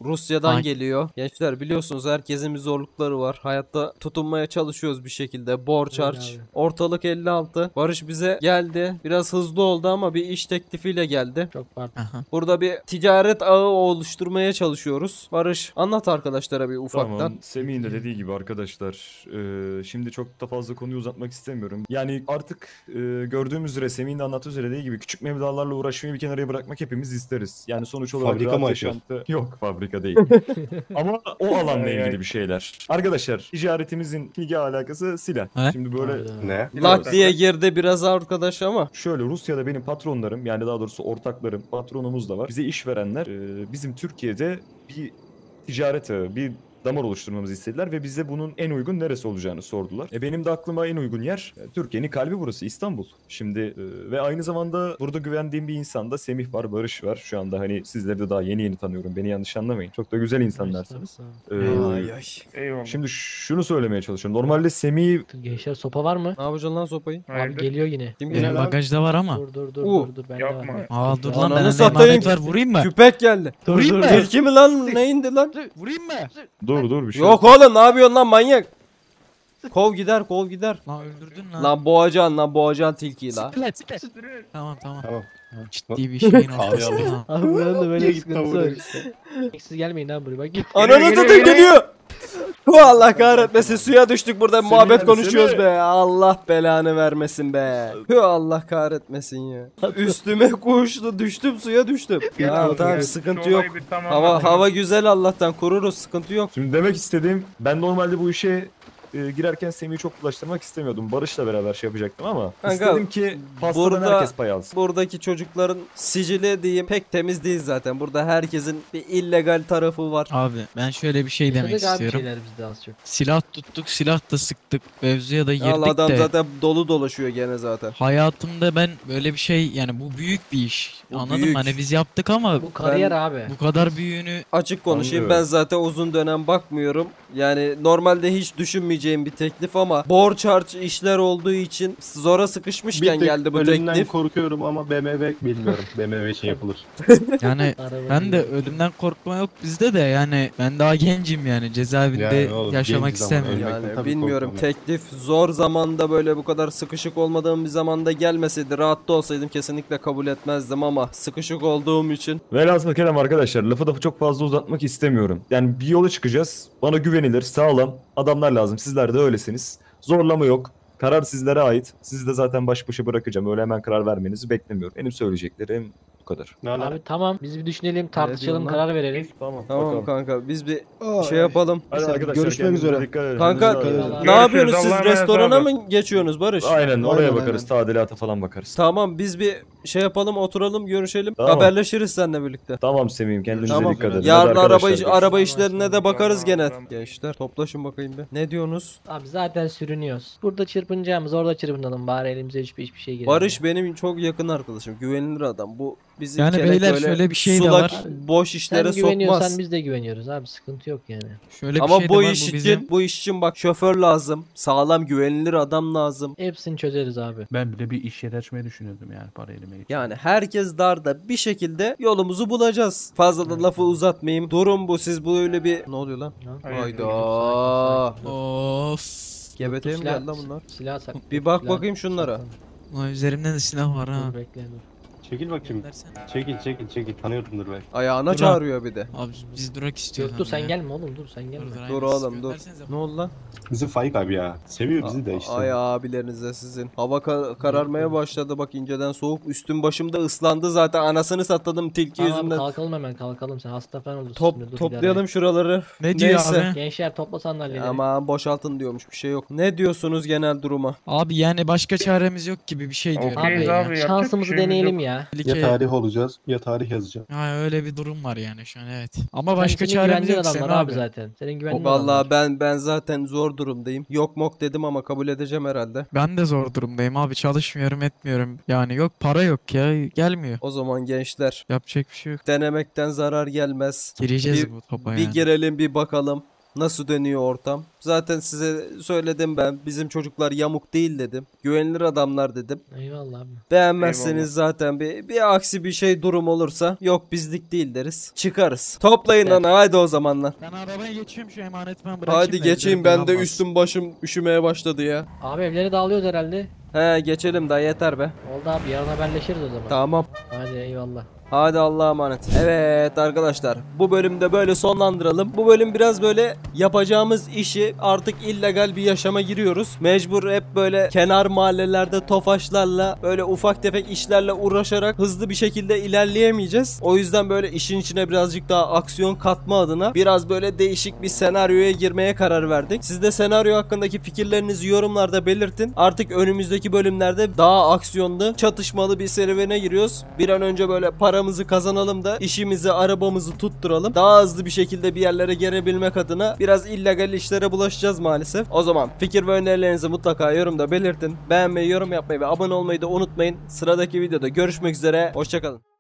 Speaker 2: Rusya'dan
Speaker 7: Hangi?
Speaker 2: geliyor. Gençler biliyorsunuz herkesin bir zorlukları var. Hayatta tutunmaya çalışıyoruz bir şekilde. Borç
Speaker 1: Öyle
Speaker 2: harç.
Speaker 1: abi.
Speaker 2: Ortalık 56. Barış bize geldi. Biraz hızlı oldu ama bir iş teklifiyle geldi.
Speaker 1: Çok pardon.
Speaker 7: Aha.
Speaker 2: Burada bir ticaret ağı oluşturmaya çalışıyoruz. Barış anlat arkadaşlara bir ufaktan.
Speaker 3: Tamam. Semih'in de dediği gibi arkadaşlar. Şimdi çok da fazla konuyu uzatmak istemiyorum. Yani artık gördüğümüz üzere Semih'in de anlattığı üzere dediği gibi küçük mevdalarla uğraşmayı bir kenara bırakmak hepimiz isteriz. Yani sonuç olarak
Speaker 4: Fabrika
Speaker 3: rahat
Speaker 4: mı açıyor?
Speaker 3: yaşantı... Yok fabrika değil. Ama o alanla ilgili bir şeyler. Arkadaşlar ticaretimizin ilgi alakası silah.
Speaker 7: He?
Speaker 3: Şimdi böyle
Speaker 4: Ne?
Speaker 2: Lak diye girdi biraz arkadaş ama.
Speaker 3: şöyle Rusya'da benim patronlarım yani daha doğrusu ortaklarım, patronumuz da var. Bize iş verenler bizim Türkiye'de bir ticaret ağı, bir damar oluşturmamızı istediler ve bize bunun en uygun neresi olacağını sordular. Benim de aklıma en uygun yer Türkiye'nin kalbi burası, İstanbul. Şimdi ve aynı zamanda burada güvendiğim bir insan da Semih var, Barış var. Şu anda hani sizleri de daha yeni tanıyorum. Beni yanlış anlamayın. Çok da güzel insanlarsınız.
Speaker 5: Eyvallah.
Speaker 3: Şimdi şunu söylemeye çalışıyorum. Normalde Semih
Speaker 1: Gençler sopa var mı?
Speaker 2: Ne yapacaksın lan sopayı?
Speaker 1: Abi
Speaker 5: Hayırdır?
Speaker 1: geliyor yine.
Speaker 2: Kim
Speaker 7: Benim
Speaker 2: geliyor?
Speaker 7: bagajda var ama.
Speaker 1: Dur bende
Speaker 5: Yapma.
Speaker 1: var.
Speaker 7: Aa dur lan
Speaker 2: Ananı
Speaker 7: bende
Speaker 2: satayım.
Speaker 7: emanet var, vurayım mı?
Speaker 2: Küpek geldi.
Speaker 7: Vurayım mı?
Speaker 2: Tilki mi lan? Ne indi lan?
Speaker 7: Vurayım mı?
Speaker 3: dur bir şey.
Speaker 2: Yok oğlum ne yapıyorsun lan manyak? Kov gider kov gider.
Speaker 7: Lan öldürdün lan.
Speaker 2: Lan boğacan tilkiyi la.
Speaker 7: Siklet. Tamam.
Speaker 4: Tamam.
Speaker 7: Ciddi bir şeyin
Speaker 4: Abi,
Speaker 7: ortasında.
Speaker 1: Abi buranın da böyle
Speaker 4: Niye
Speaker 1: sıkıntısı
Speaker 4: gittin
Speaker 1: var
Speaker 4: buraya?
Speaker 1: işte. Siz gelmeyin lan buraya bak.
Speaker 2: Ananı satayım geliyor. Allah kahretmesin suya düştük burada muhabbet konuşuyoruz be. Allah belanı vermesin be. Allah kahretmesin ya. Üstüme koştu düştüm suya düştüm. Ya tamam sıkıntı yok. Hava güzel Allah'tan kururuz sıkıntı yok.
Speaker 3: Şimdi demek istediğim ben normalde bu işe girerken Semih'i çok bulaştırmak istemiyordum. Barış'la beraber şey yapacaktım ama
Speaker 2: Kanka,
Speaker 3: istedim ki pastadan
Speaker 2: burada-
Speaker 3: herkes pay alsın.
Speaker 2: Buradaki çocukların sicili diyeyim pek temiz değil zaten. Burada herkesin bir illegal tarafı var.
Speaker 7: Abi ben şöyle bir şey demek
Speaker 1: Yaşadık abi
Speaker 7: istiyorum.
Speaker 1: şeyler bizde az çok.
Speaker 7: Silah tuttuk, silah da sıktık. Mevzuya da girdik
Speaker 2: Allah adam
Speaker 7: de.
Speaker 2: zaten dolu dolaşıyor gene zaten.
Speaker 7: Hayatımda ben böyle bir şey yani bu büyük bir iş.
Speaker 2: Bu
Speaker 7: Anladın
Speaker 2: büyük.
Speaker 7: mı? Hani biz yaptık ama
Speaker 1: Bu kariyer abi.
Speaker 7: bu kadar büyüğünü
Speaker 2: Açık konuşayım
Speaker 3: Anlıyorum.
Speaker 2: ben zaten uzun dönem bakmıyorum. Yani normalde hiç düşünmeyeceğim bir teklif ama borç harç işler olduğu için zora sıkışmışken geldi bu
Speaker 4: ölümden
Speaker 2: teklif.
Speaker 4: korkuyorum ama BMW bilmiyorum. BMW için yapılır.
Speaker 7: yani
Speaker 1: Araba
Speaker 7: ben de
Speaker 1: değil.
Speaker 7: ölümden korkma yok bizde de yani ben daha gencim yani cezaevinde
Speaker 4: Yani oğlum,
Speaker 7: yaşamak
Speaker 4: genciz ama
Speaker 7: istemiyorum.
Speaker 4: ölmek-
Speaker 2: Yani
Speaker 4: Tabii
Speaker 2: bilmiyorum
Speaker 4: korkuyorum.
Speaker 2: teklif zor zamanda böyle bu kadar sıkışık olmadığım bir zamanda gelmeseydi rahat da olsaydım kesinlikle kabul etmezdim ama sıkışık olduğum için
Speaker 3: Velhasıl kelam arkadaşlar lafı da çok fazla uzatmak istemiyorum. Yani bir yola çıkacağız. Bana güvenilir, sağlam adamlar lazım. Sizler de öylesiniz. Zorlama yok. Karar sizlere ait. Sizi de zaten baş başa bırakacağım. Öyle hemen karar vermenizi beklemiyorum. Benim söyleyeceklerim bu kadar.
Speaker 4: Ne ala?
Speaker 1: Abi tamam biz bir düşünelim tartışalım
Speaker 2: diyorsun lan?
Speaker 1: karar verelim.
Speaker 3: Tamam.
Speaker 2: tamam kanka biz bir şey yapalım.
Speaker 3: Hadi arkadaşlar
Speaker 4: Görüşmek
Speaker 3: kendinize
Speaker 4: üzere.
Speaker 3: dikkat edin.
Speaker 2: Kanka
Speaker 3: Kendinize dikkat edin.
Speaker 2: ne yapıyorsunuz siz
Speaker 5: Allah'a emanet
Speaker 2: restorana
Speaker 5: abi.
Speaker 2: mı geçiyorsunuz Barış?
Speaker 3: Aynen oraya
Speaker 4: Aynen,
Speaker 3: bakarız. Tadilata falan bakarız.
Speaker 2: Tamam biz bir şey yapalım oturalım görüşelim
Speaker 3: Tamam.
Speaker 2: haberleşiriz seninle birlikte.
Speaker 3: Tamam Semih'im kendinize
Speaker 2: Tamam.
Speaker 3: dikkat edin.
Speaker 2: Yarın
Speaker 3: Hadi
Speaker 2: araba,
Speaker 3: arkadaşlar,
Speaker 2: araba
Speaker 1: görüşürüz.
Speaker 2: işlerine de bakarız
Speaker 5: Tamam,
Speaker 2: gene.
Speaker 5: tamam.
Speaker 2: Gençler toplaşın bakayım bir. Ne diyorsunuz?
Speaker 1: Abi zaten sürünüyoruz. Burada çırpınacağımız orada çırpınalım bari elimize hiçbir şey girmiyor.
Speaker 2: Barış benim çok yakın arkadaşım. Güvenilir adam. Bu bizi
Speaker 7: Yani
Speaker 2: kelek
Speaker 7: beyler
Speaker 2: öyle
Speaker 7: şöyle bir şey de
Speaker 2: sulak,
Speaker 7: var.
Speaker 2: boş işlere
Speaker 1: Sen güveniyorsan
Speaker 2: sokmaz.
Speaker 1: biz de güveniyoruz abi sıkıntı yok yani.
Speaker 7: Şöyle bir
Speaker 2: Ama
Speaker 7: şey de
Speaker 2: bu
Speaker 7: var,
Speaker 2: iş için
Speaker 7: bizim
Speaker 2: bu iş için bak şoför lazım. Sağlam güvenilir adam lazım.
Speaker 1: Hepsini çözeriz abi.
Speaker 12: Ben bir de bir iş yeri açmayı düşünüyordum yani para elime geçti.
Speaker 2: Yani herkes darda bir şekilde yolumuzu bulacağız. Fazla da lafı uzatmayayım. Durum bu siz böyle bir... Ne oluyor lan? Hayda.
Speaker 7: of.
Speaker 2: GBT mi geldi lan bunlar?
Speaker 1: Silah sak.
Speaker 2: Bir bak bakayım şunlara.
Speaker 7: Ulan üzerimde de silah var ha.
Speaker 1: Dur bekle dur.
Speaker 4: Çekil bakayım. Çekil. Tanıyorumdur belki.
Speaker 2: Ayağına
Speaker 7: Dur
Speaker 2: çağırıyor bir de.
Speaker 7: Abi biz durak istiyoruz.
Speaker 1: Yok dur sen gelme oğlum dur sen gelme.
Speaker 2: Dur oğlum dur. Ne oldu lan?
Speaker 4: Bizi Faik abi ya. Seviyor bizi de işte.
Speaker 2: Ay abilerinize sizin. Hava kararmaya başladı bak inceden soğuk. Üstüm başım da ıslandı zaten anasını satladım tilki
Speaker 1: Tamam
Speaker 2: yüzünden.
Speaker 1: kalkalım hemen kalkalım sen hasta falan olursun. Şimdi, dur
Speaker 2: Toplayalım şuraları.
Speaker 7: Ne diyor
Speaker 2: Neyse.
Speaker 7: abi?
Speaker 1: Gençler topla sandalyeleri.
Speaker 2: Aman boşaltın diyormuş bir şey yok. Ne diyorsunuz genel duruma?
Speaker 7: Abi yani başka çaremiz yok gibi bir şey diyorum.
Speaker 5: Okey.
Speaker 1: Abi,
Speaker 5: Abi, yapacak
Speaker 1: şansımızı
Speaker 5: bir şeyimiz
Speaker 1: deneyelim
Speaker 5: yok.
Speaker 1: ya.
Speaker 4: Ya tarih olacağız ya tarih yazacağım.
Speaker 7: Ha öyle bir durum var yani şu an evet. Ama
Speaker 1: Sen
Speaker 7: başka
Speaker 1: senin
Speaker 7: çaremiz
Speaker 1: güvendiğin
Speaker 7: yok senin
Speaker 1: adamlar
Speaker 7: abi.
Speaker 1: zaten. Senin güvendiğin
Speaker 2: Vallahi
Speaker 1: adamlar.
Speaker 2: ben zaten zor durumdayım. Yok mok dedim ama kabul edeceğim herhalde.
Speaker 7: Ben de zor durumdayım abi çalışmıyorum etmiyorum. Yani yok para yok ya gelmiyor.
Speaker 2: O zaman gençler
Speaker 7: Yapacak bir şey yok.
Speaker 2: denemekten zarar gelmez.
Speaker 7: Gireceğiz
Speaker 2: Bir-
Speaker 7: bu topa
Speaker 2: Bir
Speaker 7: yani.
Speaker 2: girelim bir bakalım. Nasıl dönüyor ortam? Zaten size söyledim ben. Bizim çocuklar yamuk değil dedim. Güvenilir adamlar dedim.
Speaker 1: Eyvallah abi.
Speaker 2: Beğenmezseniz zaten bir aksi bir şey durum olursa yok bizlik değil deriz. Çıkarız. Toplayın lan hadi o zamanlar.
Speaker 7: Ben arabaya geçiyorum şu emanet ben bırakayım.
Speaker 2: Hadi
Speaker 7: da
Speaker 2: geçeyim
Speaker 7: evde
Speaker 2: ben de
Speaker 7: kalmaz.
Speaker 2: üstüm başım üşümeye başladı ya.
Speaker 1: Abi evleri dağılıyoruz herhalde.
Speaker 2: He geçelim daha yeter be.
Speaker 1: Oldu abi yarın haberleşiriz o zaman.
Speaker 2: Tamam.
Speaker 1: Hadi eyvallah.
Speaker 2: Hadi Allah'a emanet. Evet arkadaşlar bu bölümde böyle sonlandıralım. Bu bölüm biraz böyle yapacağımız işi artık illegal bir yaşama giriyoruz. Mecbur hep böyle kenar mahallelerde tofaşlarla böyle ufak tefek işlerle uğraşarak hızlı bir şekilde ilerleyemeyeceğiz. O yüzden böyle işin içine birazcık daha aksiyon katma adına biraz böyle değişik bir senaryoya girmeye karar verdik. Siz de senaryo hakkındaki fikirlerinizi yorumlarda belirtin. Artık önümüzdeki bölümlerde daha aksiyonlu, çatışmalı bir serüvene giriyoruz. Bir an önce böyle paramızı kazanalım da işimizi, arabamızı tutturalım. Daha hızlı bir şekilde bir yerlere gelebilmek adına biraz illegal işlere bulaşacağız maalesef. O zaman fikir ve önerilerinizi mutlaka yorumda belirtin. Beğenmeyi, yorum yapmayı ve abone olmayı da unutmayın. Sıradaki videoda görüşmek üzere. Hoşçakalın.